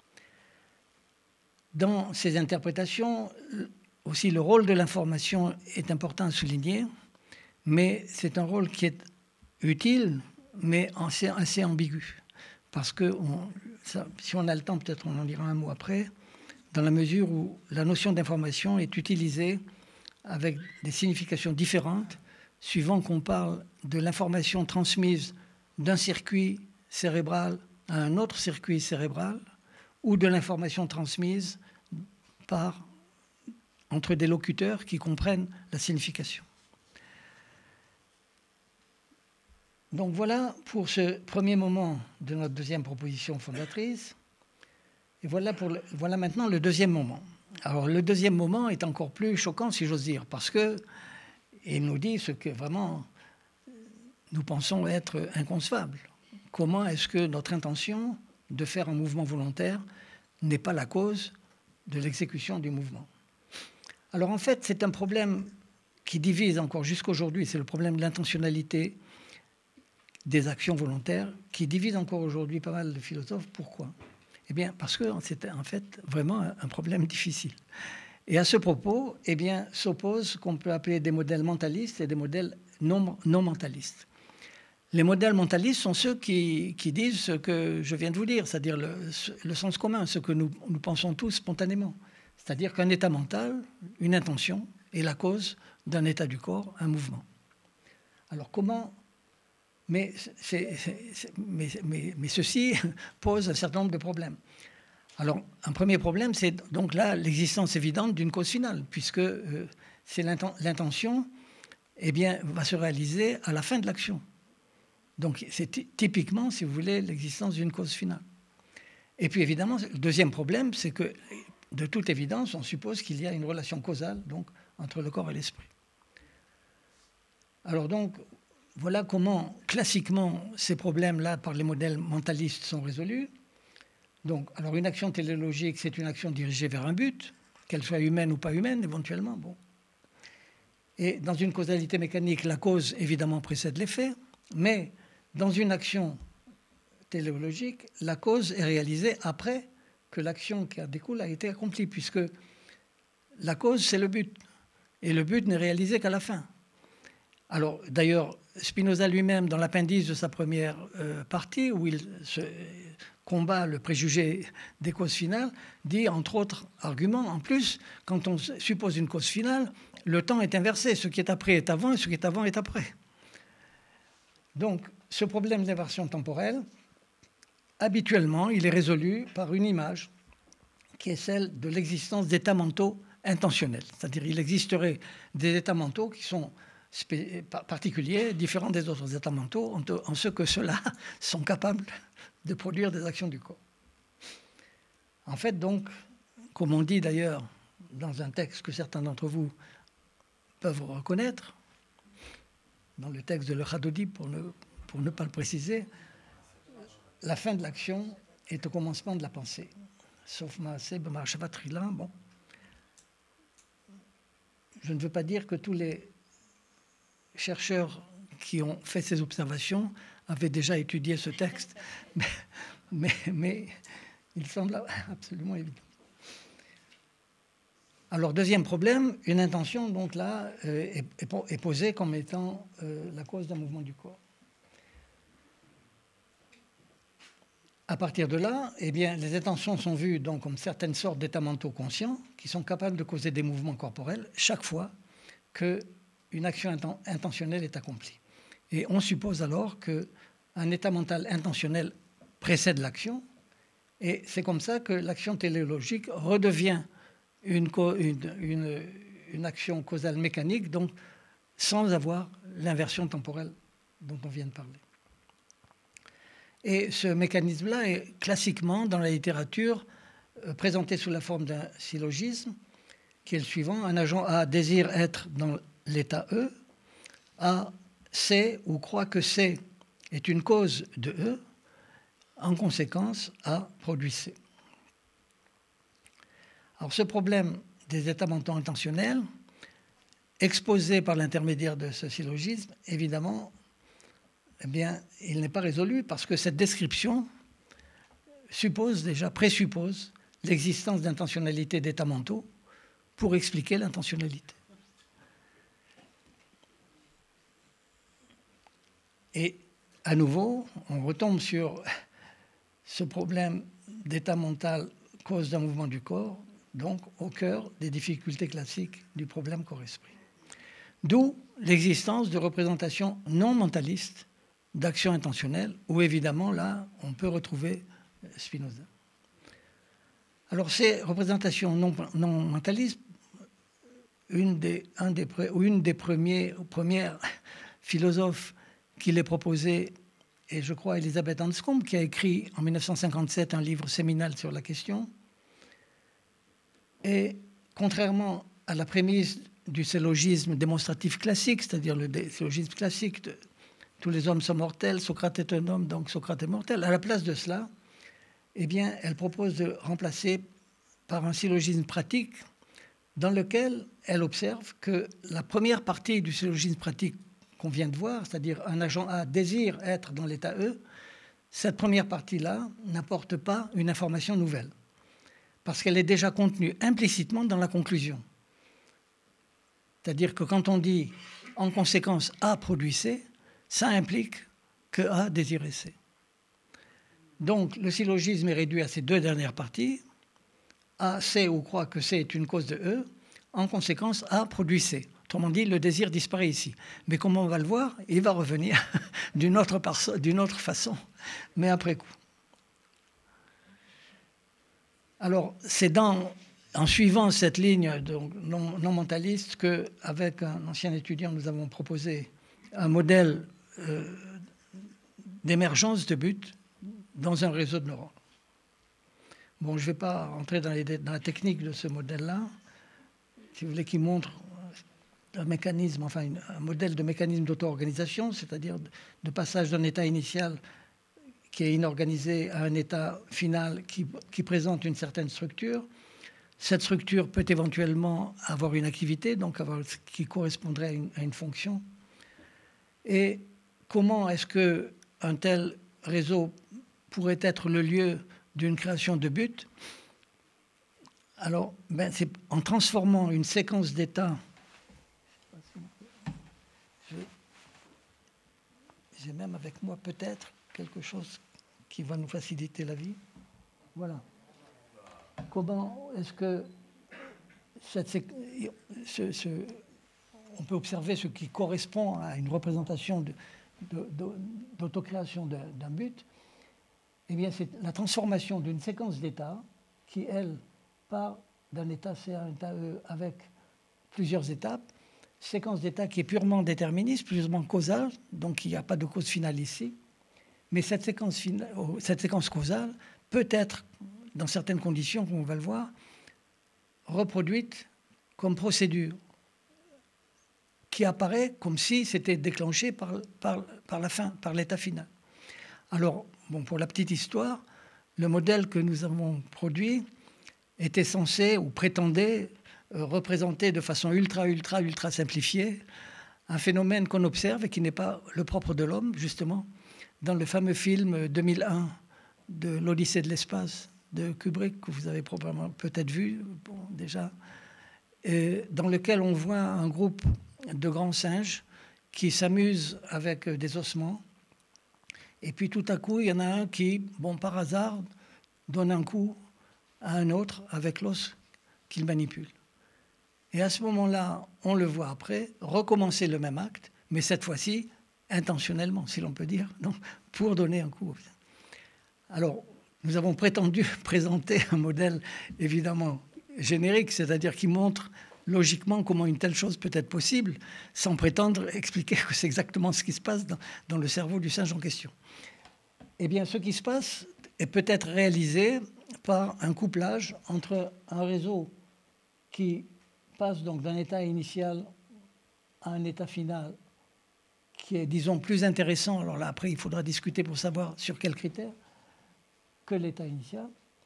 Dans ces interprétations, aussi le rôle de l'information est important à souligner, mais c'est un rôle qui est utile, mais assez, assez ambigu. Parce que, on, ça, si on a le temps, peut-être on en dira un mot après, dans la mesure où la notion d'information est utilisée avec des significations différentes, suivant qu'on parle de l'information transmise d'un circuit cérébral à un autre circuit cérébral, ou de l'information transmise par, entre des locuteurs qui comprennent la signification. Donc voilà pour ce premier moment de notre deuxième proposition fondatrice. Et voilà, pour le, voilà maintenant le deuxième moment. Alors le deuxième moment est encore plus choquant, si j'ose dire, parce qu'il nous dit ce que vraiment nous pensons être inconcevable. Comment est-ce que notre intention de faire un mouvement volontaire n'est pas la cause de l'exécution du mouvement? Alors en fait, c'est un problème qui divise encore jusqu'aujourd'hui, c'est le problème de l'intentionnalité des actions volontaires, qui divise encore aujourd'hui pas mal de philosophes. Pourquoi? Eh bien, parce que c'est en fait vraiment un problème difficile. Et à ce propos, eh bien, s'opposent ce qu'on peut appeler des modèles mentalistes et des modèles non, non mentalistes. Les modèles mentalistes sont ceux qui, qui disent ce que je viens de vous dire, c'est-à-dire le, le sens commun, ce que nous, nous pensons tous spontanément. C'est-à-dire qu'un état mental, une intention, est la cause d'un état du corps, un mouvement. Alors comment Mais, c'est, c'est, mais, mais, mais ceci pose un certain nombre de problèmes. Alors, un premier problème, c'est donc là l'existence évidente d'une cause finale, puisque euh, c'est l'inten- l'intention eh bien, va se réaliser à la fin de l'action. Donc, c'est t- typiquement, si vous voulez, l'existence d'une cause finale. Et puis, évidemment, le deuxième problème, c'est que, de toute évidence, on suppose qu'il y a une relation causale donc, entre le corps et l'esprit. Alors donc, voilà comment, classiquement, ces problèmes-là, par les modèles mentalistes, sont résolus. Donc, alors, une action téléologique, c'est une action dirigée vers un but, qu'elle soit humaine ou pas humaine, éventuellement. Bon. Et dans une causalité mécanique, la cause, évidemment, précède l'effet, mais dans une action téléologique, la cause est réalisée après que l'action qui en découle a été accomplie, puisque la cause, c'est le but, et le but n'est réalisé qu'à la fin. Alors, d'ailleurs, Spinoza lui-même, dans l'appendice de sa première euh, partie, où il se combat le préjugé des causes finales, dit, entre autres arguments, en plus, quand on suppose une cause finale, le temps est inversé. Ce qui est après est avant et ce qui est avant est après. Donc, ce problème d'inversion temporelle, habituellement, il est résolu par une image qui est celle de l'existence d'états mentaux intentionnels. C'est-à-dire qu'il existerait des états mentaux qui sont particuliers, différents des autres états mentaux, en ce que ceux-là sont capables de produire des actions du corps. En fait, donc, comme on dit d'ailleurs dans un texte que certains d'entre vous peuvent reconnaître, dans le texte de Le Khadodi, pour ne, pour ne pas le préciser, la fin de l'action est au commencement de la pensée. Sauf Maaseh b'machshavat tchila, bon. Je ne veux pas dire que tous les chercheurs qui ont fait ces observations avaient déjà étudié ce texte, mais, mais, mais il semble absolument évident. Alors, deuxième problème, une intention, donc là, euh, est, est posée comme étant euh, la cause d'un mouvement du corps. À partir de là, eh bien, les intentions sont vues donc comme certaines sortes d'états mentaux conscients qui sont capables de causer des mouvements corporels chaque fois qu'une action intentionnelle est accomplie. Et on suppose alors qu'un état mental intentionnel précède l'action, et c'est comme ça que l'action téléologique redevient une, une, une, une action causale mécanique, donc sans avoir l'inversion temporelle dont on vient de parler. Et ce mécanisme-là est classiquement, dans la littérature, euh, présenté sous la forme d'un syllogisme, qui est le suivant. Un agent A désire être dans l'état E, A sait ou croit que C est une cause de E, en conséquence, A produit C. Alors ce problème des états mentaux intentionnels, exposé par l'intermédiaire de ce syllogisme, évidemment, eh bien, il n'est pas résolu parce que cette description suppose déjà, présuppose l'existence d'intentionnalité d'états mentaux pour expliquer l'intentionnalité. Et à nouveau, on retombe sur ce problème d'état mental cause d'un mouvement du corps, donc au cœur des difficultés classiques du problème corps-esprit. D'où l'existence de représentations non mentalistes d'action intentionnelle, où évidemment, là, on peut retrouver Spinoza. Alors, ces représentations non, non mentalistes, une des, un des, ou une des premiers, premières philosophes qui les proposait, et je crois Elisabeth Anscombe, qui a écrit en mille neuf cent cinquante-sept un livre séminal sur la question. Et contrairement à la prémisse du syllogisme démonstratif classique, c'est-à-dire le syllogisme classique de tous les hommes sont mortels, Socrate est un homme, donc Socrate est mortel. À la place de cela, eh bien, elle propose de remplacer par un syllogisme pratique dans lequel elle observe que la première partie du syllogisme pratique qu'on vient de voir, c'est-à-dire un agent A désire être dans l'état E, cette première partie-là n'apporte pas une information nouvelle, parce qu'elle est déjà contenue implicitement dans la conclusion. C'est-à-dire que quand on dit « en conséquence A produit C », ça implique que A désire C. Donc, le syllogisme est réduit à ces deux dernières parties. A sait ou croit que C est une cause de E. En conséquence, A produit C. Autrement dit, le désir disparaît ici. Mais comme on va le voir, il va revenir d'une autre, d'une autre façon, mais après coup. Alors, c'est dans, en suivant cette ligne donc, non, non mentaliste qu'avec un ancien étudiant, nous avons proposé un modèle euh, d'émergence de but dans un réseau de neurones. Bon, je ne vais pas rentrer dans, les, dans la technique de ce modèle-là, si vous voulez, qui montre un mécanisme, enfin un modèle de mécanisme d'auto-organisation, c'est-à-dire de passage d'un état initial qui est inorganisé à un état final qui, qui présente une certaine structure. Cette structure peut éventuellement avoir une activité, donc avoir ce qui correspondrait à une, à une fonction. Et comment est-ce qu'un tel réseau pourrait être le lieu d'une création de but? Alors, ben, c'est en transformant une séquence d'états. J'ai même avec moi peut-être quelque chose qui va nous faciliter la vie. Voilà. Comment est-ce que cette, ce, ce, on peut observer ce qui correspond à une représentation de, de, de, d'autocréation d'un but? Eh bien, c'est la transformation d'une séquence d'états qui, elle, part d'un état C à un état E avec plusieurs étapes. Séquence d'états qui est purement déterministe, purement causale, donc il n'y a pas de cause finale ici. Mais cette séquence, finale, cette séquence causale peut être, dans certaines conditions, comme on va le voir, reproduite comme procédure qui apparaît comme si c'était déclenché par, par, par la fin, par l'état final. Alors, bon, pour la petite histoire, le modèle que nous avons produit était censé ou prétendait euh, représenter de façon ultra, ultra, ultra simplifiée un phénomène qu'on observe et qui n'est pas le propre de l'homme, justement, dans le fameux film deux mille un de l'Odyssée de l'espace de Kubrick, que vous avez probablement peut-être vu bon, déjà, et dans lequel on voit un groupe de grands singes qui s'amusent avec des ossements. Et puis tout à coup, il y en a un qui, bon, par hasard, donne un coup à un autre avec l'os qu'il manipule. Et à ce moment-là, on le voit après recommencer le même acte, mais cette fois-ci intentionnellement, si l'on peut dire, donc, pour donner un coup. Alors, nous avons prétendu présenter un modèle évidemment générique, c'est-à-dire qui montre logiquement comment une telle chose peut être possible, sans prétendre expliquer que c'est exactement ce qui se passe dans, dans le cerveau du singe en question. Eh bien, ce qui se passe est peut-être réalisé par un couplage entre un réseau qui passe donc d'un état initial à un état final qui est, disons, plus intéressant. Alors là, après, il faudra discuter pour savoir sur quels critères que l'état initial.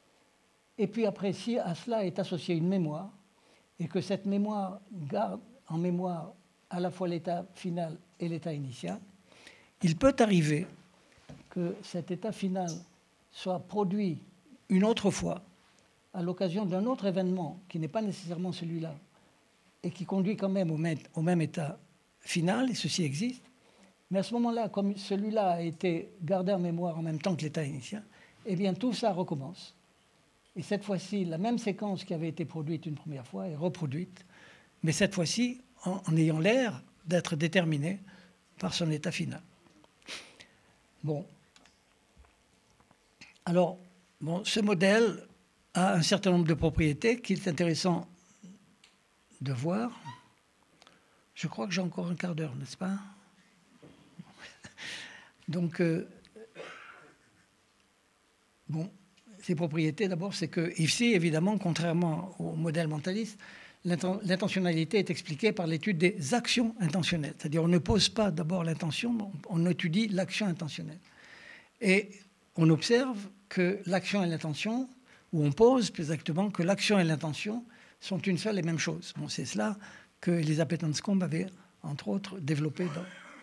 Et puis après, si à cela est associée une mémoire, et que cette mémoire garde en mémoire à la fois l'état final et l'état initial, il peut arriver que cet état final soit produit une autre fois à l'occasion d'un autre événement qui n'est pas nécessairement celui-là et qui conduit quand même au même, au même état final, et ceci existe. Mais à ce moment-là, comme celui-là a été gardé en mémoire en même temps que l'état initial, eh bien tout ça recommence. Et cette fois-ci, la même séquence qui avait été produite une première fois est reproduite, mais cette fois-ci en, en ayant l'air d'être déterminée par son état final. Bon. Alors, bon, ce modèle a un certain nombre de propriétés qu'il est intéressant de voir. Je crois que j'ai encore un quart d'heure, n'est-ce pas? Donc, euh, bon, ces propriétés, d'abord, c'est que ici, évidemment, contrairement au modèle mentaliste, l'intentionnalité est expliquée par l'étude des actions intentionnelles. C'est-à-dire, on ne pose pas d'abord l'intention, on étudie l'action intentionnelle. Et on observe que l'action et l'intention, ou on pose plus exactement que l'action et l'intention sont une seule et même chose. Bon, c'est cela que Elisabeth Anscombe avait, entre autres, développé dans...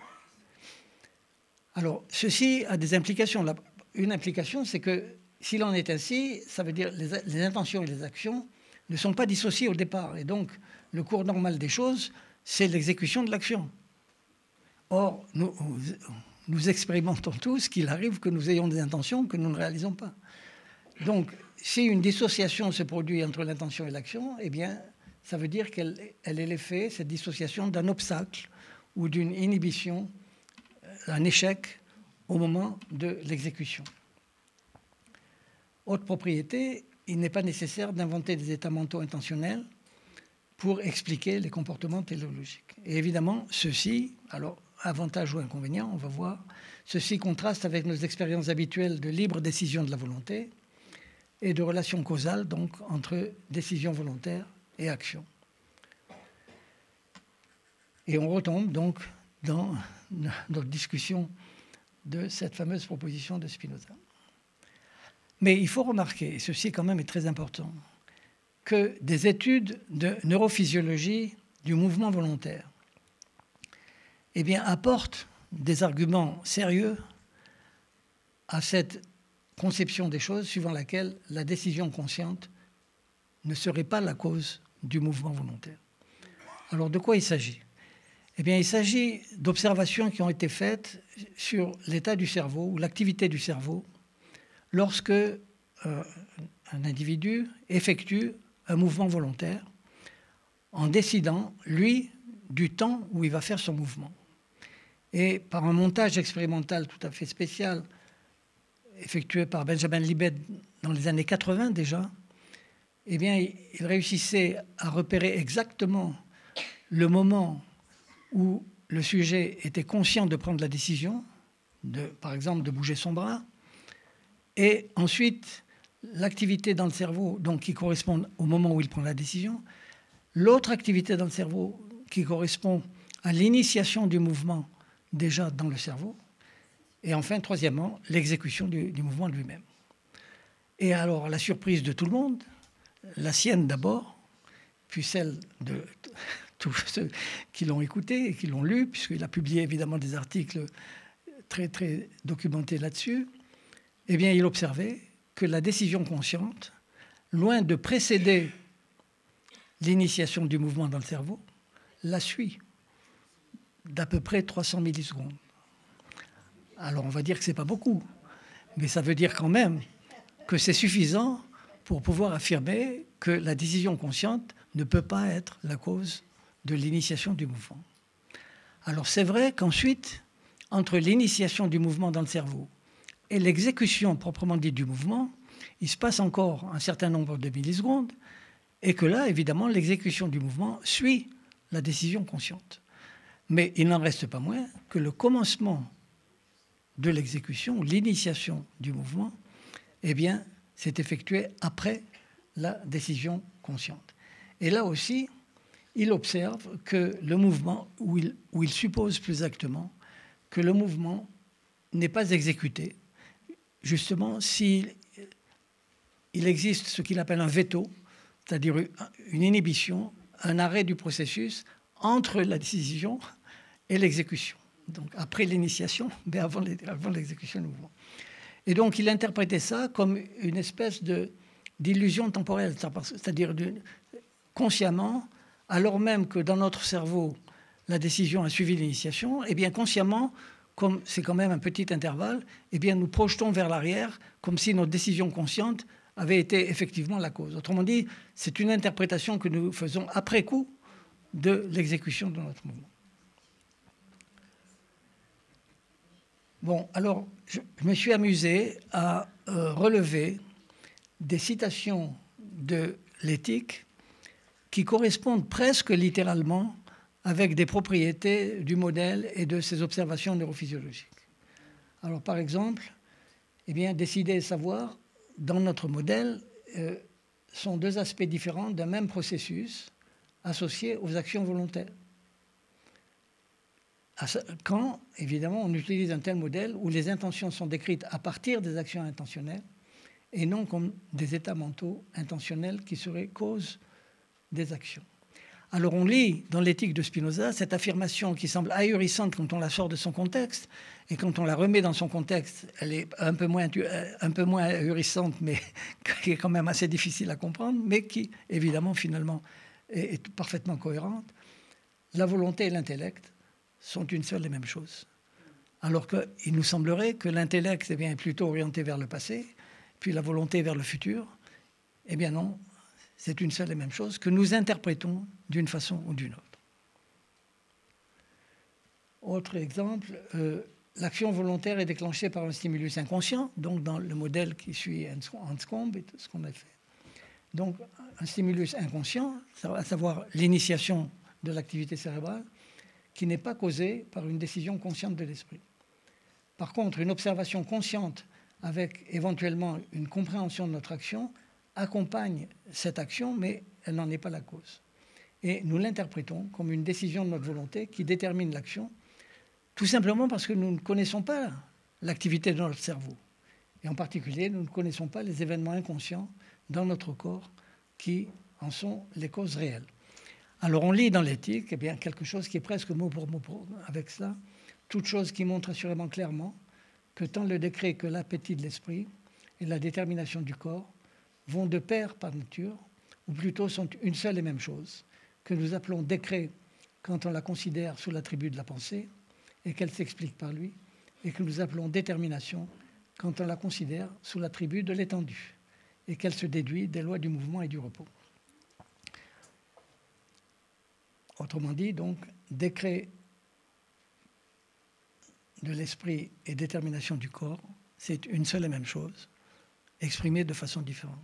Alors, ceci a des implications. Une implication, c'est que s'il en est ainsi, ça veut dire que les, les intentions et les actions ne sont pas dissociées au départ. Et donc, le cours normal des choses, c'est l'exécution de l'action. Or, nous, nous expérimentons tous qu'il arrive que nous ayons des intentions que nous ne réalisons pas. Donc, si une dissociation se produit entre l'intention et l'action, eh bien, ça veut dire qu'elle elle est l'effet, cette dissociation, d'un obstacle ou d'une inhibition un échec au moment de l'exécution. Autre propriété, il n'est pas nécessaire d'inventer des états mentaux intentionnels pour expliquer les comportements téléologiques. Et évidemment, ceci, alors avantage ou inconvénient, on va voir, ceci contraste avec nos expériences habituelles de libre décision de la volonté et de relations causales, donc, entre décision volontaire et action. Et on retombe donc dans notre discussion de cette fameuse proposition de Spinoza. Mais il faut remarquer, et ceci quand même est très important, que des études de neurophysiologie du mouvement volontaire eh bien, apportent des arguments sérieux à cette conception des choses suivant laquelle la décision consciente ne serait pas la cause du mouvement volontaire. Alors, de quoi il s'agit ? Eh bien, il s'agit d'observations qui ont été faites sur l'état du cerveau ou l'activité du cerveau lorsque euh, un individu effectue un mouvement volontaire en décidant, lui, du temps où il va faire son mouvement. Et par un montage expérimental tout à fait spécial, effectué par Benjamin Libet dans les années quatre-vingt déjà, eh bien, il réussissait à repérer exactement le moment où le sujet était conscient de prendre la décision, de, par exemple de bouger son bras, et ensuite l'activité dans le cerveau donc, qui correspond au moment où il prend la décision, l'autre activité dans le cerveau qui correspond à l'initiation du mouvement déjà dans le cerveau, et enfin, troisièmement, l'exécution du, du mouvement lui-même. Et alors, la surprise de tout le monde, la sienne d'abord, puis celle de tous ceux qui l'ont écouté et qui l'ont lu, puisqu'il a publié évidemment des articles très, très documentés là-dessus, eh bien, il observait que la décision consciente, loin de précéder l'initiation du mouvement dans le cerveau, la suit d'à peu près trois cents millisecondes. Alors, on va dire que ce n'est pas beaucoup, mais ça veut dire quand même que c'est suffisant pour pouvoir affirmer que la décision consciente ne peut pas être la cause de l'initiation du mouvement. Alors, c'est vrai qu'ensuite, entre l'initiation du mouvement dans le cerveau et l'exécution proprement dite du mouvement, il se passe encore un certain nombre de millisecondes, et que là, évidemment, l'exécution du mouvement suit la décision consciente. Mais il n'en reste pas moins que le commencement de l'exécution, l'initiation du mouvement, eh bien, s'est effectué après la décision consciente. Et là aussi, il observe que le mouvement, ou il, ou il suppose plus exactement, que le mouvement n'est pas exécuté, justement s'il il existe ce qu'il appelle un veto, c'est-à-dire une inhibition, un arrêt du processus entre la décision et l'exécution. Donc après l'initiation, mais avant l'exécution du mouvement. Et donc il interprétait ça comme une espèce de, d'illusion temporelle, c'est-à-dire de, consciemment, alors même que dans notre cerveau, la décision a suivi l'initiation, et bien consciemment, comme c'est quand même un petit intervalle, eh bien nous projetons vers l'arrière comme si notre décision consciente avait été effectivement la cause. Autrement dit, c'est une interprétation que nous faisons après coup de l'exécution de notre mouvement. Bon, alors, je me suis amusé à euh, relever des citations de l'éthique qui correspondent presque littéralement avec des propriétés du modèle et de ses observations neurophysiologiques. Alors, par exemple, eh bien, décider et savoir, dans notre modèle, euh, sont deux aspects différents d'un même processus associés aux actions volontaires. Quand, évidemment, on utilise un tel modèle où les intentions sont décrites à partir des actions intentionnelles et non comme des états mentaux intentionnels qui seraient cause des actions. Alors on lit dans l'éthique de Spinoza cette affirmation qui semble ahurissante quand on la sort de son contexte, et quand on la remet dans son contexte, elle est un peu moins, un peu moins ahurissante, mais qui est quand même assez difficile à comprendre, mais qui, évidemment, finalement, est, est parfaitement cohérente. La volonté et l'intellect sont une seule et même chose. Alors qu'il nous semblerait que l'intellect eh bien, est plutôt orienté vers le passé, puis la volonté vers le futur. Eh bien non, c'est une seule et même chose que nous interprétons d'une façon ou d'une autre. Autre exemple, euh, l'action volontaire est déclenchée par un stimulus inconscient, donc dans le modèle qui suit Anscombe et tout ce qu'on a fait. Donc, un stimulus inconscient, à savoir l'initiation de l'activité cérébrale, qui n'est pas causée par une décision consciente de l'esprit. Par contre, une observation consciente avec éventuellement une compréhension de notre action accompagne cette action, mais elle n'en est pas la cause. Et nous l'interprétons comme une décision de notre volonté qui détermine l'action, tout simplement parce que nous ne connaissons pas l'activité de notre cerveau. Et en particulier, nous ne connaissons pas les événements inconscients dans notre corps qui en sont les causes réelles. Alors on lit dans l'éthique eh bien, quelque chose qui est presque mot pour mot avec cela, toute chose qui montre assurément clairement que tant le décret que l'appétit de l'esprit et la détermination du corps vont de pair par nature, ou plutôt sont une seule et même chose, que nous appelons décret quand on la considère sous l'attribut de la pensée et qu'elle s'explique par lui, et que nous appelons détermination quand on la considère sous l'attribut de l'étendue et qu'elle se déduit des lois du mouvement et du repos. Autrement dit, donc, décret de l'esprit et détermination du corps, c'est une seule et même chose, exprimée de façon différente.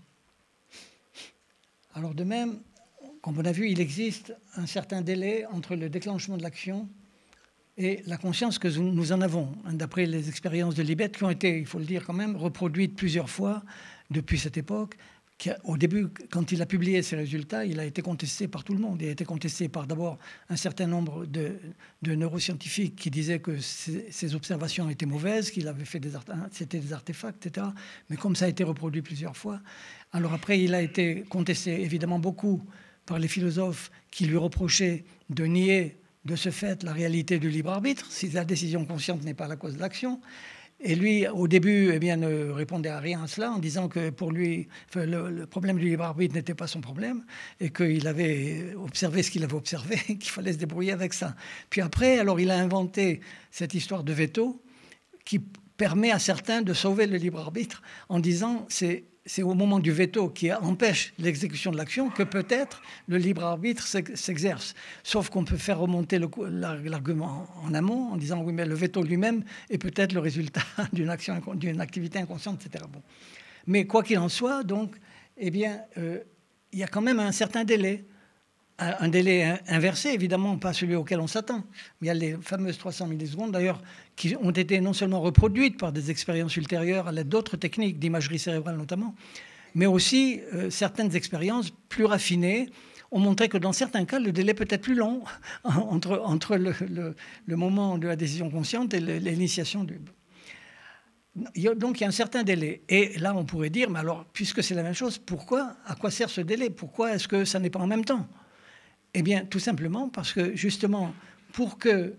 Alors de même, comme on a vu, il existe un certain délai entre le déclenchement de l'action et la conscience que nous en avons, d'après les expériences de Libet, qui ont été, il faut le dire quand même, reproduites plusieurs fois depuis cette époque. Qui, au début, quand il a publié ses résultats, il a été contesté par tout le monde. Il a été contesté par d'abord un certain nombre de, de neuroscientifiques qui disaient que ses, ses observations étaient mauvaises, qu'il avait fait des, c'était des artefacts, et cetera. Mais comme ça a été reproduit plusieurs fois, alors après, il a été contesté évidemment beaucoup par les philosophes qui lui reprochaient de nier de ce fait la réalité du libre arbitre, si la décision consciente n'est pas la cause de l'action. Et lui, au début, eh bien, ne répondait à rien à cela, en disant que pour lui, enfin, le, le problème du libre arbitre n'était pas son problème, et qu'il avait observé ce qu'il avait observé, qu'il fallait se débrouiller avec ça. Puis après, alors, il a inventé cette histoire de veto qui permet à certains de sauver le libre arbitre en disant c'est c'est au moment du veto qui empêche l'exécution de l'action que peut-être le libre arbitre s'exerce. Sauf qu'on peut faire remonter l'argument en amont en disant oui, mais le veto lui-même est peut-être le résultat d'une action, d'une activité inconsciente, et cetera. Bon. Mais quoi qu'il en soit, donc, eh bien, euh, il y a quand même un certain délai. Un délai inversé, évidemment, pas celui auquel on s'attend. Il y a les fameuses trois cents millisecondes, d'ailleurs, qui ont été non seulement reproduites par des expériences ultérieures à l'aide d'autres techniques, d'imagerie cérébrale notamment, mais aussi euh, certaines expériences plus raffinées ont montré que dans certains cas, le délai peut être plus long entre, entre le, le, le moment de la décision consciente et l'initiation du... Donc il y a un certain délai. Et là, on pourrait dire, mais alors, puisque c'est la même chose, pourquoi, à quoi sert ce délai? Pourquoi est-ce que ça n'est pas en même temps? Eh bien, tout simplement parce que, justement, pour que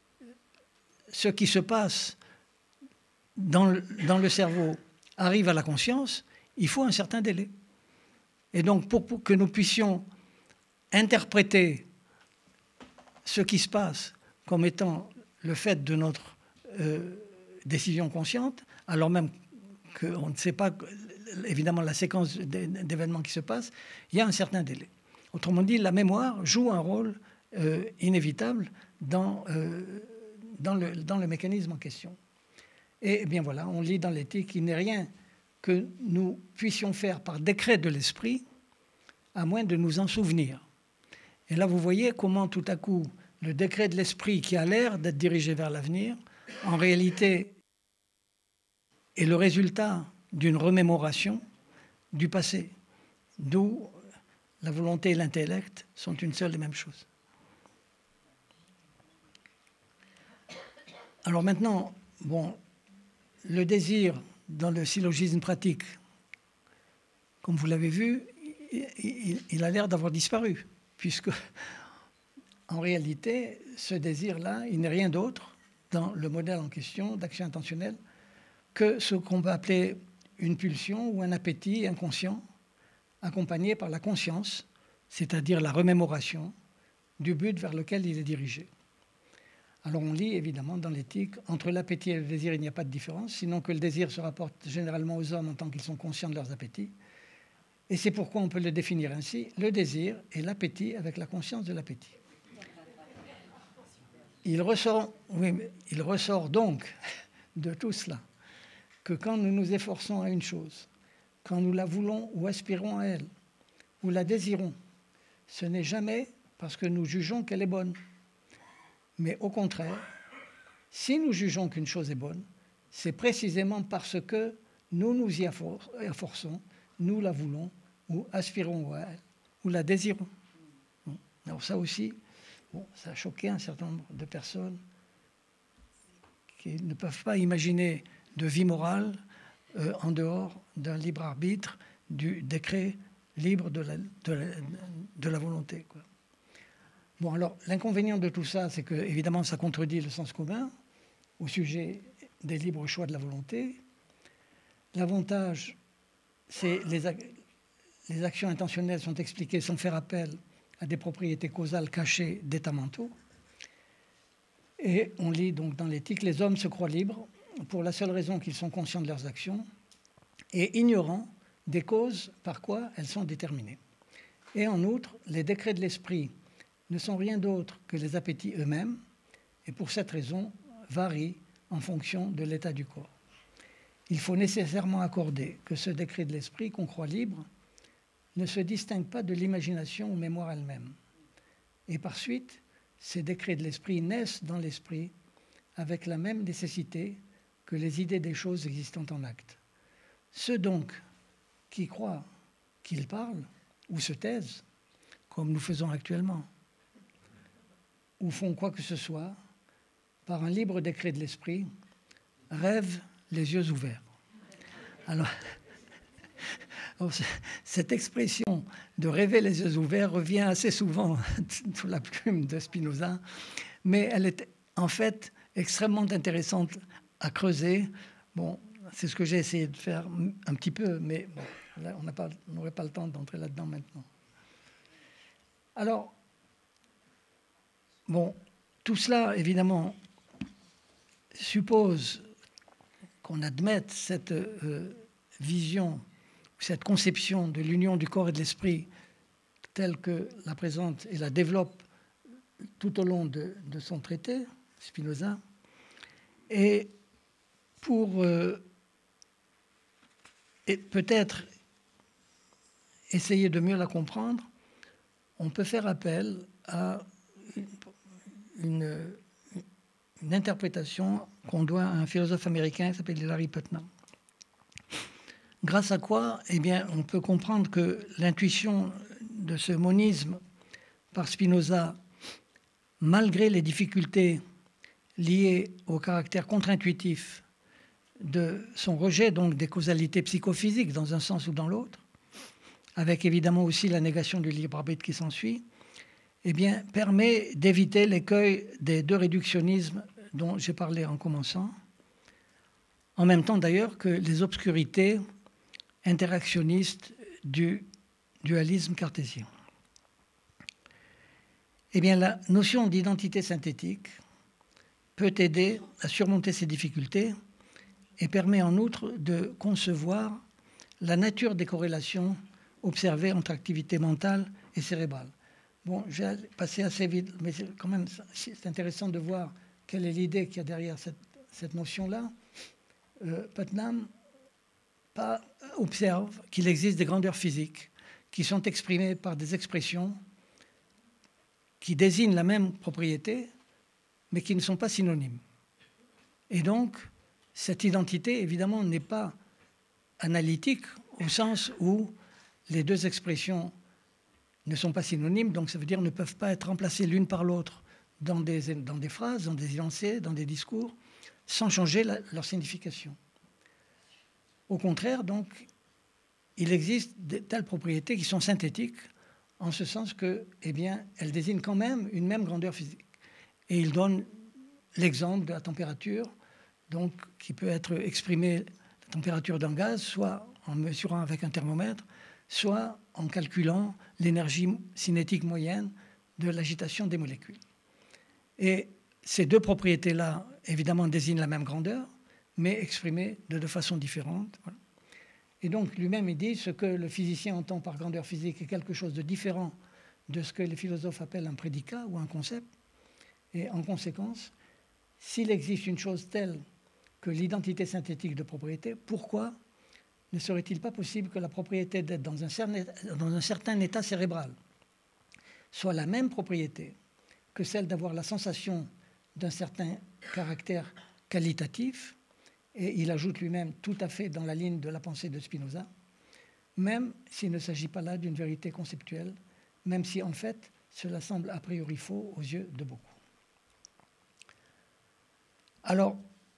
ce qui se passe dans le, dans le cerveau arrive à la conscience, il faut un certain délai. Et donc, pour, pour que nous puissions interpréter ce qui se passe comme étant le fait de notre euh, décision consciente, alors même qu'on ne sait pas, évidemment, la séquence d'événements qui se passent, il y a un certain délai. Autrement dit, la mémoire joue un rôle euh, inévitable dans, euh, dans, le, dans le mécanisme en question. Et eh bien voilà, on lit dans l'éthique qu'il n'est rien que nous puissions faire par décret de l'esprit, à moins de nous en souvenir. Et là, vous voyez comment tout à coup, le décret de l'esprit qui a l'air d'être dirigé vers l'avenir, en réalité, est le résultat d'une remémoration du passé, d'où la volonté et l'intellect sont une seule et même chose. Alors maintenant, bon, le désir dans le syllogisme pratique, comme vous l'avez vu, il, il a l'air d'avoir disparu, puisque en réalité, ce désir-là, il n'est rien d'autre dans le modèle en question d'action intentionnelle que ce qu'on peut appeler une pulsion ou un appétit inconscient accompagné par la conscience, c'est-à-dire la remémoration du but vers lequel il est dirigé. Alors on lit évidemment dans l'éthique, entre l'appétit et le désir, il n'y a pas de différence, sinon que le désir se rapporte généralement aux hommes en tant qu'ils sont conscients de leurs appétits. Et c'est pourquoi on peut le définir ainsi, le désir et l'appétit avec la conscience de l'appétit. il ressort, oui, mais il ressort donc de tout cela que quand nous nous efforçons à une chose, quand nous la voulons ou aspirons à elle, ou la désirons, ce n'est jamais parce que nous jugeons qu'elle est bonne. Mais au contraire, si nous jugeons qu'une chose est bonne, c'est précisément parce que nous nous y efforçons, nous la voulons, ou aspirons à elle, ou la désirons. Alors ça aussi, bon, ça a choqué un certain nombre de personnes qui ne peuvent pas imaginer de vie morale euh, en dehors d'un libre arbitre, du décret libre de la, de la, de la volonté, quoi. Bon, alors, l'inconvénient de tout ça, c'est que, évidemment, ça contredit le sens commun au sujet des libres choix de la volonté. L'avantage, c'est les, ac les actions intentionnelles sont expliquées sans faire appel à des propriétés causales cachées d'états mentaux. Et on lit donc dans l'éthique, les hommes se croient libres pour la seule raison qu'ils sont conscients de leurs actions et ignorant des causes par quoi elles sont déterminées. Et en outre, les décrets de l'esprit ne sont rien d'autre que les appétits eux-mêmes et pour cette raison varient en fonction de l'état du corps. Il faut nécessairement accorder que ce décret de l'esprit qu'on croit libre ne se distingue pas de l'imagination ou mémoire elle-même. Et par suite, ces décrets de l'esprit naissent dans l'esprit avec la même nécessité que les idées des choses existantes en acte. Ceux donc qui croient qu'ils parlent ou se taisent, comme nous faisons actuellement, ou font quoi que ce soit, par un libre décret de l'esprit, rêvent les yeux ouverts. Alors, cette expression de rêver les yeux ouverts revient assez souvent sous la plume de Spinoza, mais elle est en fait extrêmement intéressante à creuser. Bon, c'est ce que j'ai essayé de faire un petit peu, mais bon, là, on n'aurait pas le temps d'entrer là-dedans maintenant. Alors, bon, tout cela, évidemment, suppose qu'on admette cette euh, vision, cette conception de l'union du corps et de l'esprit telle que la présente et la développe tout au long de, de son traité, Spinoza, et pour euh, et peut-être essayer de mieux la comprendre, on peut faire appel à une, une interprétation qu'on doit à un philosophe américain qui s'appelle Hilary Putnam. Grâce à quoi, eh bien, on peut comprendre que l'intuition de ce monisme par Spinoza, malgré les difficultés liées au caractère contre-intuitif de son rejet donc des causalités psychophysiques dans un sens ou dans l'autre, avec évidemment aussi la négation du libre arbitre qui s'ensuit, eh bien, permet d'éviter l'écueil des deux réductionnismes dont j'ai parlé en commençant, en même temps d'ailleurs que les obscurités interactionnistes du dualisme cartésien. Eh bien, la notion d'identité synthétique peut aider à surmonter ces difficultés et permet en outre de concevoir la nature des corrélations observées entre activité mentale et cérébrale. Bon, je vais passer assez vite, mais c'est quand même c'est intéressant de voir quelle est l'idée qu'il y a derrière cette, cette notion-là. Euh, Putnam pas, observe qu'il existe des grandeurs physiques qui sont exprimées par des expressions qui désignent la même propriété, mais qui ne sont pas synonymes. Et donc, cette identité, évidemment, n'est pas analytique au sens où les deux expressions ne sont pas synonymes, donc ça veut dire ne peuvent pas être remplacées l'une par l'autre dans des, dans des phrases, dans des énoncés, dans des discours, sans changer la, leur signification. Au contraire, donc, il existe de telles propriétés qui sont synthétiques, en ce sens que, eh bien, elles désignent quand même une même grandeur physique. Et il donne l'exemple de la température, donc, qui peut être exprimée, la température d'un gaz, soit en mesurant avec un thermomètre, soit en calculant l'énergie cinétique moyenne de l'agitation des molécules. Et ces deux propriétés-là, évidemment, désignent la même grandeur, mais exprimées de deux façons différentes. Voilà. Et donc, lui-même, il dit ce que le physicien entend par grandeur physique est quelque chose de différent de ce que les philosophes appellent un prédicat ou un concept. Et en conséquence, s'il existe une chose telle que l'identité synthétique de propriété, pourquoi ne serait-il pas possible que la propriété d'être dans un certain, dans un certain état cérébral soit la même propriété que celle d'avoir la sensation d'un certain caractère qualitatif, et il ajoute lui-même tout à fait dans la ligne de la pensée de Spinoza, même s'il ne s'agit pas là d'une vérité conceptuelle, même si en fait cela semble a priori faux aux yeux de beaucoup. Alors,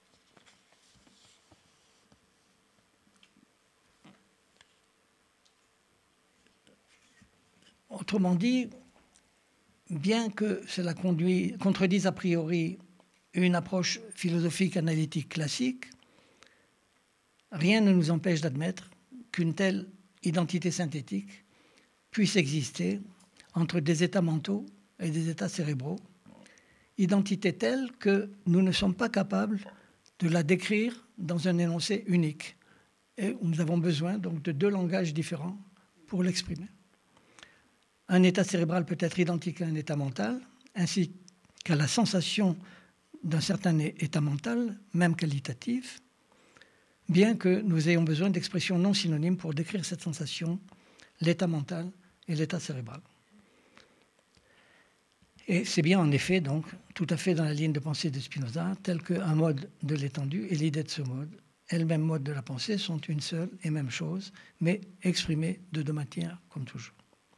autrement dit, bien que cela conduit, contredise a priori une approche philosophique analytique classique, rien ne nous empêche d'admettre qu'une telle identité synthétique puisse exister entre des états mentaux et des états cérébraux, identité telle que nous ne sommes pas capables de la décrire dans un énoncé unique. Et nous avons besoin donc de deux langages différents pour l'exprimer. Un état cérébral peut être identique à un état mental, ainsi qu'à la sensation d'un certain état mental, même qualitatif, bien que nous ayons besoin d'expressions non synonymes pour décrire cette sensation, l'état mental et l'état cérébral. Et c'est bien en effet donc tout à fait dans la ligne de pensée de Spinoza, tel qu'un mode de l'étendue et l'idée de ce mode, et le même mode de la pensée sont une seule et même chose, mais exprimées de deux manières comme toujours.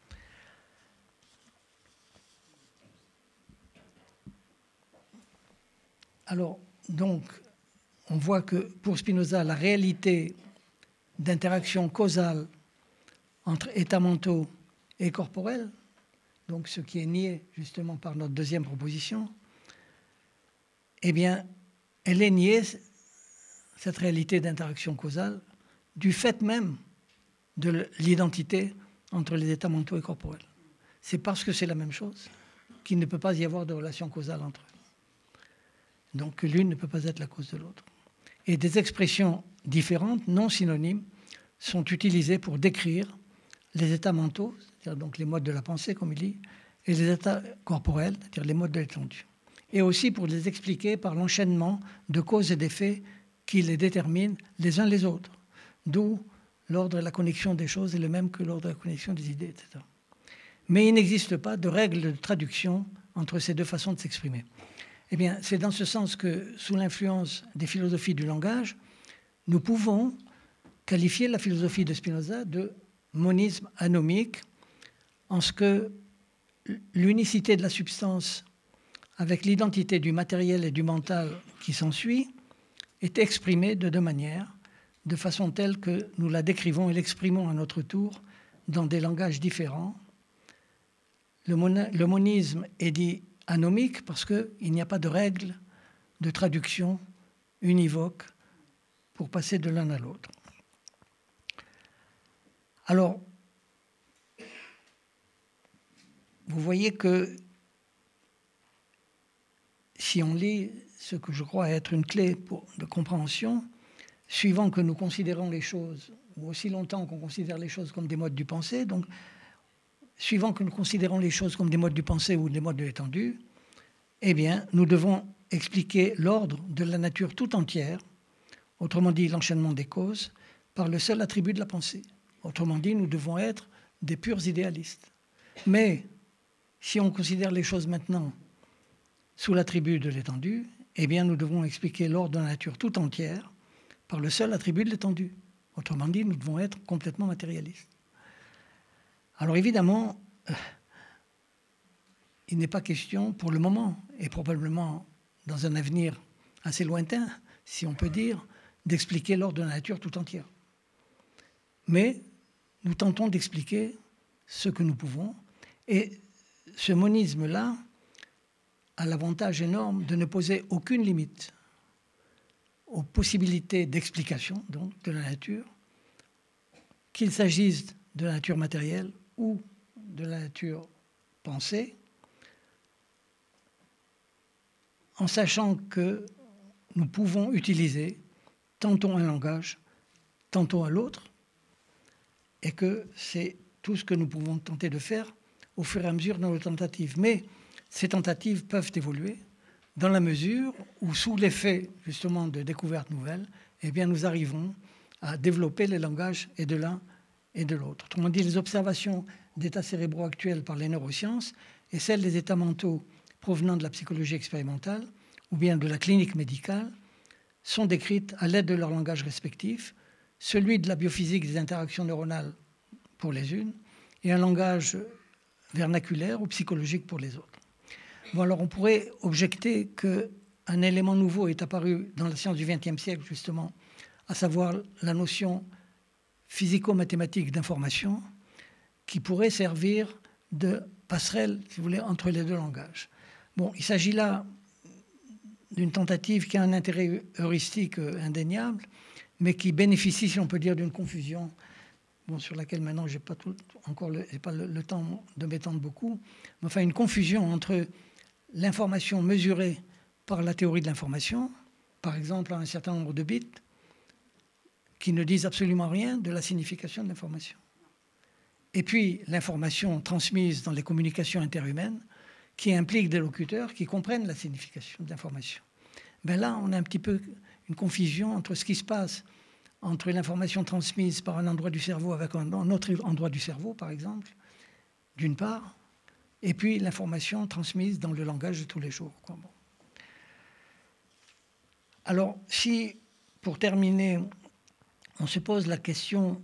Alors, donc, on voit que pour Spinoza, la réalité d'interaction causale entre états mentaux et corporels, donc ce qui est nié justement par notre deuxième proposition, eh bien, elle est niée, cette réalité d'interaction causale, du fait même de l'identité entre les états mentaux et corporels. C'est parce que c'est la même chose qu'il ne peut pas y avoir de relation causale entre eux. Donc l'une ne peut pas être la cause de l'autre. Et des expressions différentes, non synonymes, sont utilisées pour décrire les états mentaux, c'est-à-dire donc les modes de la pensée, comme il dit, et les états corporels, c'est-à-dire les modes de l'étendue. Et aussi pour les expliquer par l'enchaînement de causes et d'effets qui les déterminent les uns les autres. D'où l'ordre de la connexion des choses est le même que l'ordre de la connexion des idées, et cetera. Mais il n'existe pas de règle de traduction entre ces deux façons de s'exprimer. Eh bien, c'est dans ce sens que, sous l'influence des philosophies du langage, nous pouvons qualifier la philosophie de Spinoza de monisme anomique, en ce que l'unicité de la substance avec l'identité du matériel et du mental qui s'ensuit est exprimée de deux manières, de façon telle que nous la décrivons et l'exprimons à notre tour dans des langages différents. Le, mon- le monisme est dit anomique parce qu'il n'y a pas de règle de traduction univoque pour passer de l'un à l'autre. Alors, vous voyez que si on lit ce que je crois être une clé pour, de compréhension, suivant que nous considérons les choses, ou aussi longtemps qu'on considère les choses comme des modes du pensée, donc suivant que nous considérons les choses comme des modes du pensée ou des modes de l'étendue, eh bien, nous devons expliquer l'ordre de la nature tout entière, autrement dit l'enchaînement des causes, par le seul attribut de la pensée. Autrement dit, nous devons être des purs idéalistes. Mais si on considère les choses maintenant sous l'attribut de l'étendue, eh bien, nous devons expliquer l'ordre de la nature tout entière par le seul attribut de l'étendue. Autrement dit, nous devons être complètement matérialistes. Alors évidemment, euh, il n'est pas question pour le moment, et probablement dans un avenir assez lointain, si on peut dire, d'expliquer l'ordre de la nature tout entière. Mais nous tentons d'expliquer ce que nous pouvons, et ce monisme-là a l'avantage énorme de ne poser aucune limite aux possibilités d'explication donc, de la nature, qu'il s'agisse de la nature matérielle ou de la nature pensée, en sachant que nous pouvons utiliser tantôt un langage, tantôt à l'autre, et que c'est tout ce que nous pouvons tenter de faire au fur et à mesure de nos tentatives. Mais ces tentatives peuvent évoluer, dans la mesure où, sous l'effet justement de découvertes nouvelles, eh bien, nous arrivons à développer les langages et de l'un et de l'autre. Autrement dit, les observations d'états cérébraux actuels par les neurosciences et celles des états mentaux provenant de la psychologie expérimentale ou bien de la clinique médicale sont décrites à l'aide de leurs langages respectifs, celui de la biophysique des interactions neuronales pour les unes et un langage vernaculaire ou psychologique pour les autres. Bon, alors on pourrait objecter qu'un élément nouveau est apparu dans la science du vingtième siècle, justement, à savoir la notion physico-mathématique d'information qui pourrait servir de passerelle, si vous voulez, entre les deux langages. Bon, il s'agit là d'une tentative qui a un intérêt heuristique indéniable, mais qui bénéficie, si on peut dire, d'une confusion, bon, sur laquelle maintenant je n'ai pas, tout, encore le, pas le, le temps de m'étendre beaucoup, mais enfin une confusion entre l'information mesurée par la théorie de l'information, par exemple à un certain nombre de bits, qui ne disent absolument rien de la signification de l'information. Et puis l'information transmise dans les communications interhumaines, qui implique des locuteurs qui comprennent la signification de l'information. Ben là, on a un petit peu une confusion entre ce qui se passe entre l'information transmise par un endroit du cerveau avec un autre endroit du cerveau, par exemple, d'une part, et puis l'information transmise dans le langage de tous les jours. Quoi. Bon. Alors, si, pour terminer, on se pose la question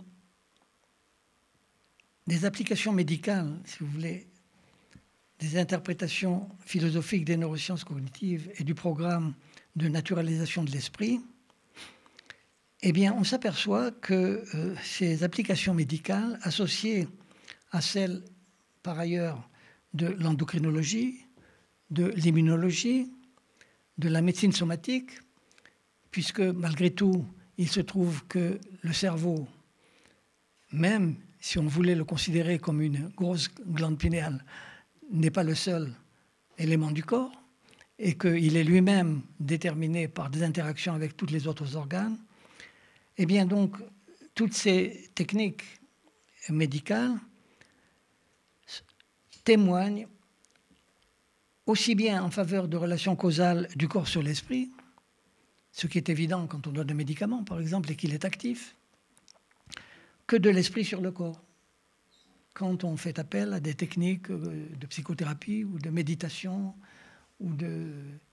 des applications médicales, si vous voulez, des interprétations philosophiques des neurosciences cognitives et du programme de naturalisation de l'esprit, eh bien, on s'aperçoit que euh, ces applications médicales, associées à celles, par ailleurs, de l'endocrinologie, de l'immunologie, de la médecine somatique, puisque, malgré tout, il se trouve que le cerveau, même si on voulait le considérer comme une grosse glande pinéale, n'est pas le seul élément du corps et qu'il est lui-même déterminé par des interactions avec tous les autres organes, eh bien donc, toutes ces techniques médicales témoignent aussi bien en faveur de relations causales du corps sur l'esprit, ce qui est évident quand on donne un médicament, par exemple, et qu'il est actif, que de l'esprit sur le corps. Quand on fait appel à des techniques de psychothérapie ou de méditation ou de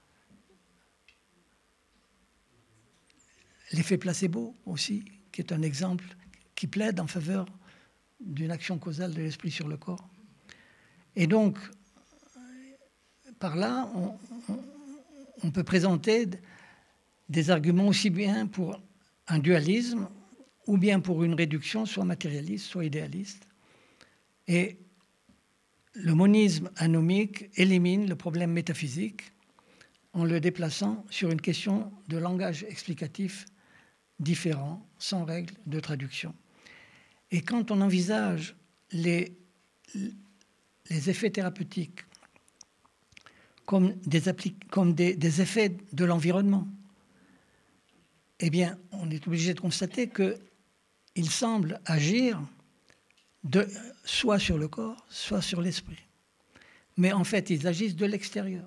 l'effet placebo aussi, qui est un exemple qui plaide en faveur d'une action causale de l'esprit sur le corps. Et donc, par là, on, on, on peut présenter des arguments aussi bien pour un dualisme ou bien pour une réduction soit matérialiste, soit idéaliste. Et le monisme anomique élimine le problème métaphysique en le déplaçant sur une question de langage explicatif différent, sans règle de traduction. Et quand on envisage les, les effets thérapeutiques comme des, comme des, des effets de l'environnement, eh bien, on est obligé de constater qu'ils semblent agir de, soit sur le corps, soit sur l'esprit. Mais en fait, ils agissent de l'extérieur.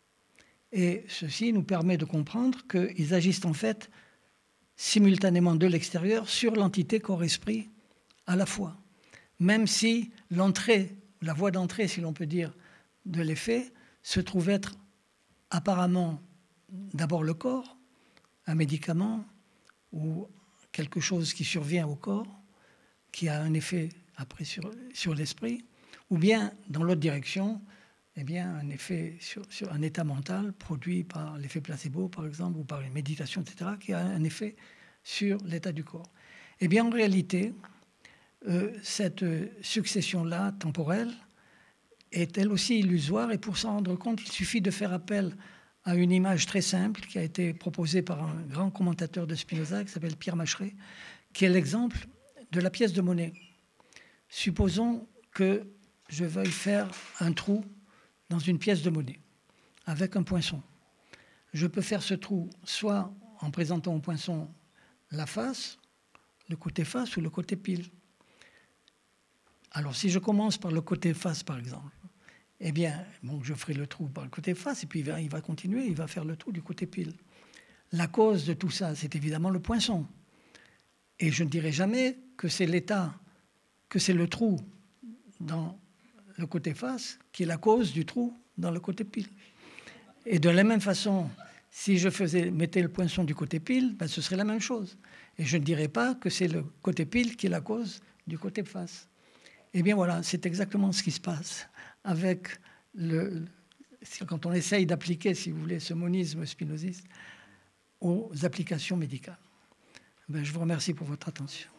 Et ceci nous permet de comprendre qu'ils agissent en fait simultanément de l'extérieur sur l'entité corps-esprit à la fois. Même si l'entrée, la voie d'entrée, si l'on peut dire, de l'effet se trouve être apparemment d'abord le corps, un médicament ou quelque chose qui survient au corps, qui a un effet après sur, sur l'esprit, ou bien, dans l'autre direction, eh bien, un effet sur, sur un état mental produit par l'effet placebo, par exemple, ou par une méditation, et cetera, qui a un effet sur l'état du corps. Eh bien, en réalité, euh, cette succession-là, temporelle, est elle aussi illusoire, et pour s'en rendre compte, il suffit de faire appel à une image très simple qui a été proposée par un grand commentateur de Spinoza, qui s'appelle Pierre Macheret, qui est l'exemple de la pièce de monnaie. Supposons que je veuille faire un trou dans une pièce de monnaie avec un poinçon. Je peux faire ce trou soit en présentant au poinçon la face, le côté face ou le côté pile. Alors si je commence par le côté face par exemple, eh bien, bon, je ferai le trou par le côté face, et puis il va, il va continuer, il va faire le trou du côté pile. La cause de tout ça, c'est évidemment le poinçon. Et je ne dirai jamais que c'est l'état, que c'est le trou dans le côté face qui est la cause du trou dans le côté pile. Et de la même façon, si je faisais, mettais le poinçon du côté pile, ben ce serait la même chose. Et je ne dirais pas que c'est le côté pile qui est la cause du côté face. Eh bien voilà, c'est exactement ce qui se passe avec le, quand on essaye d'appliquer, si vous voulez, ce monisme spinoziste aux applications médicales. Ben, je vous remercie pour votre attention.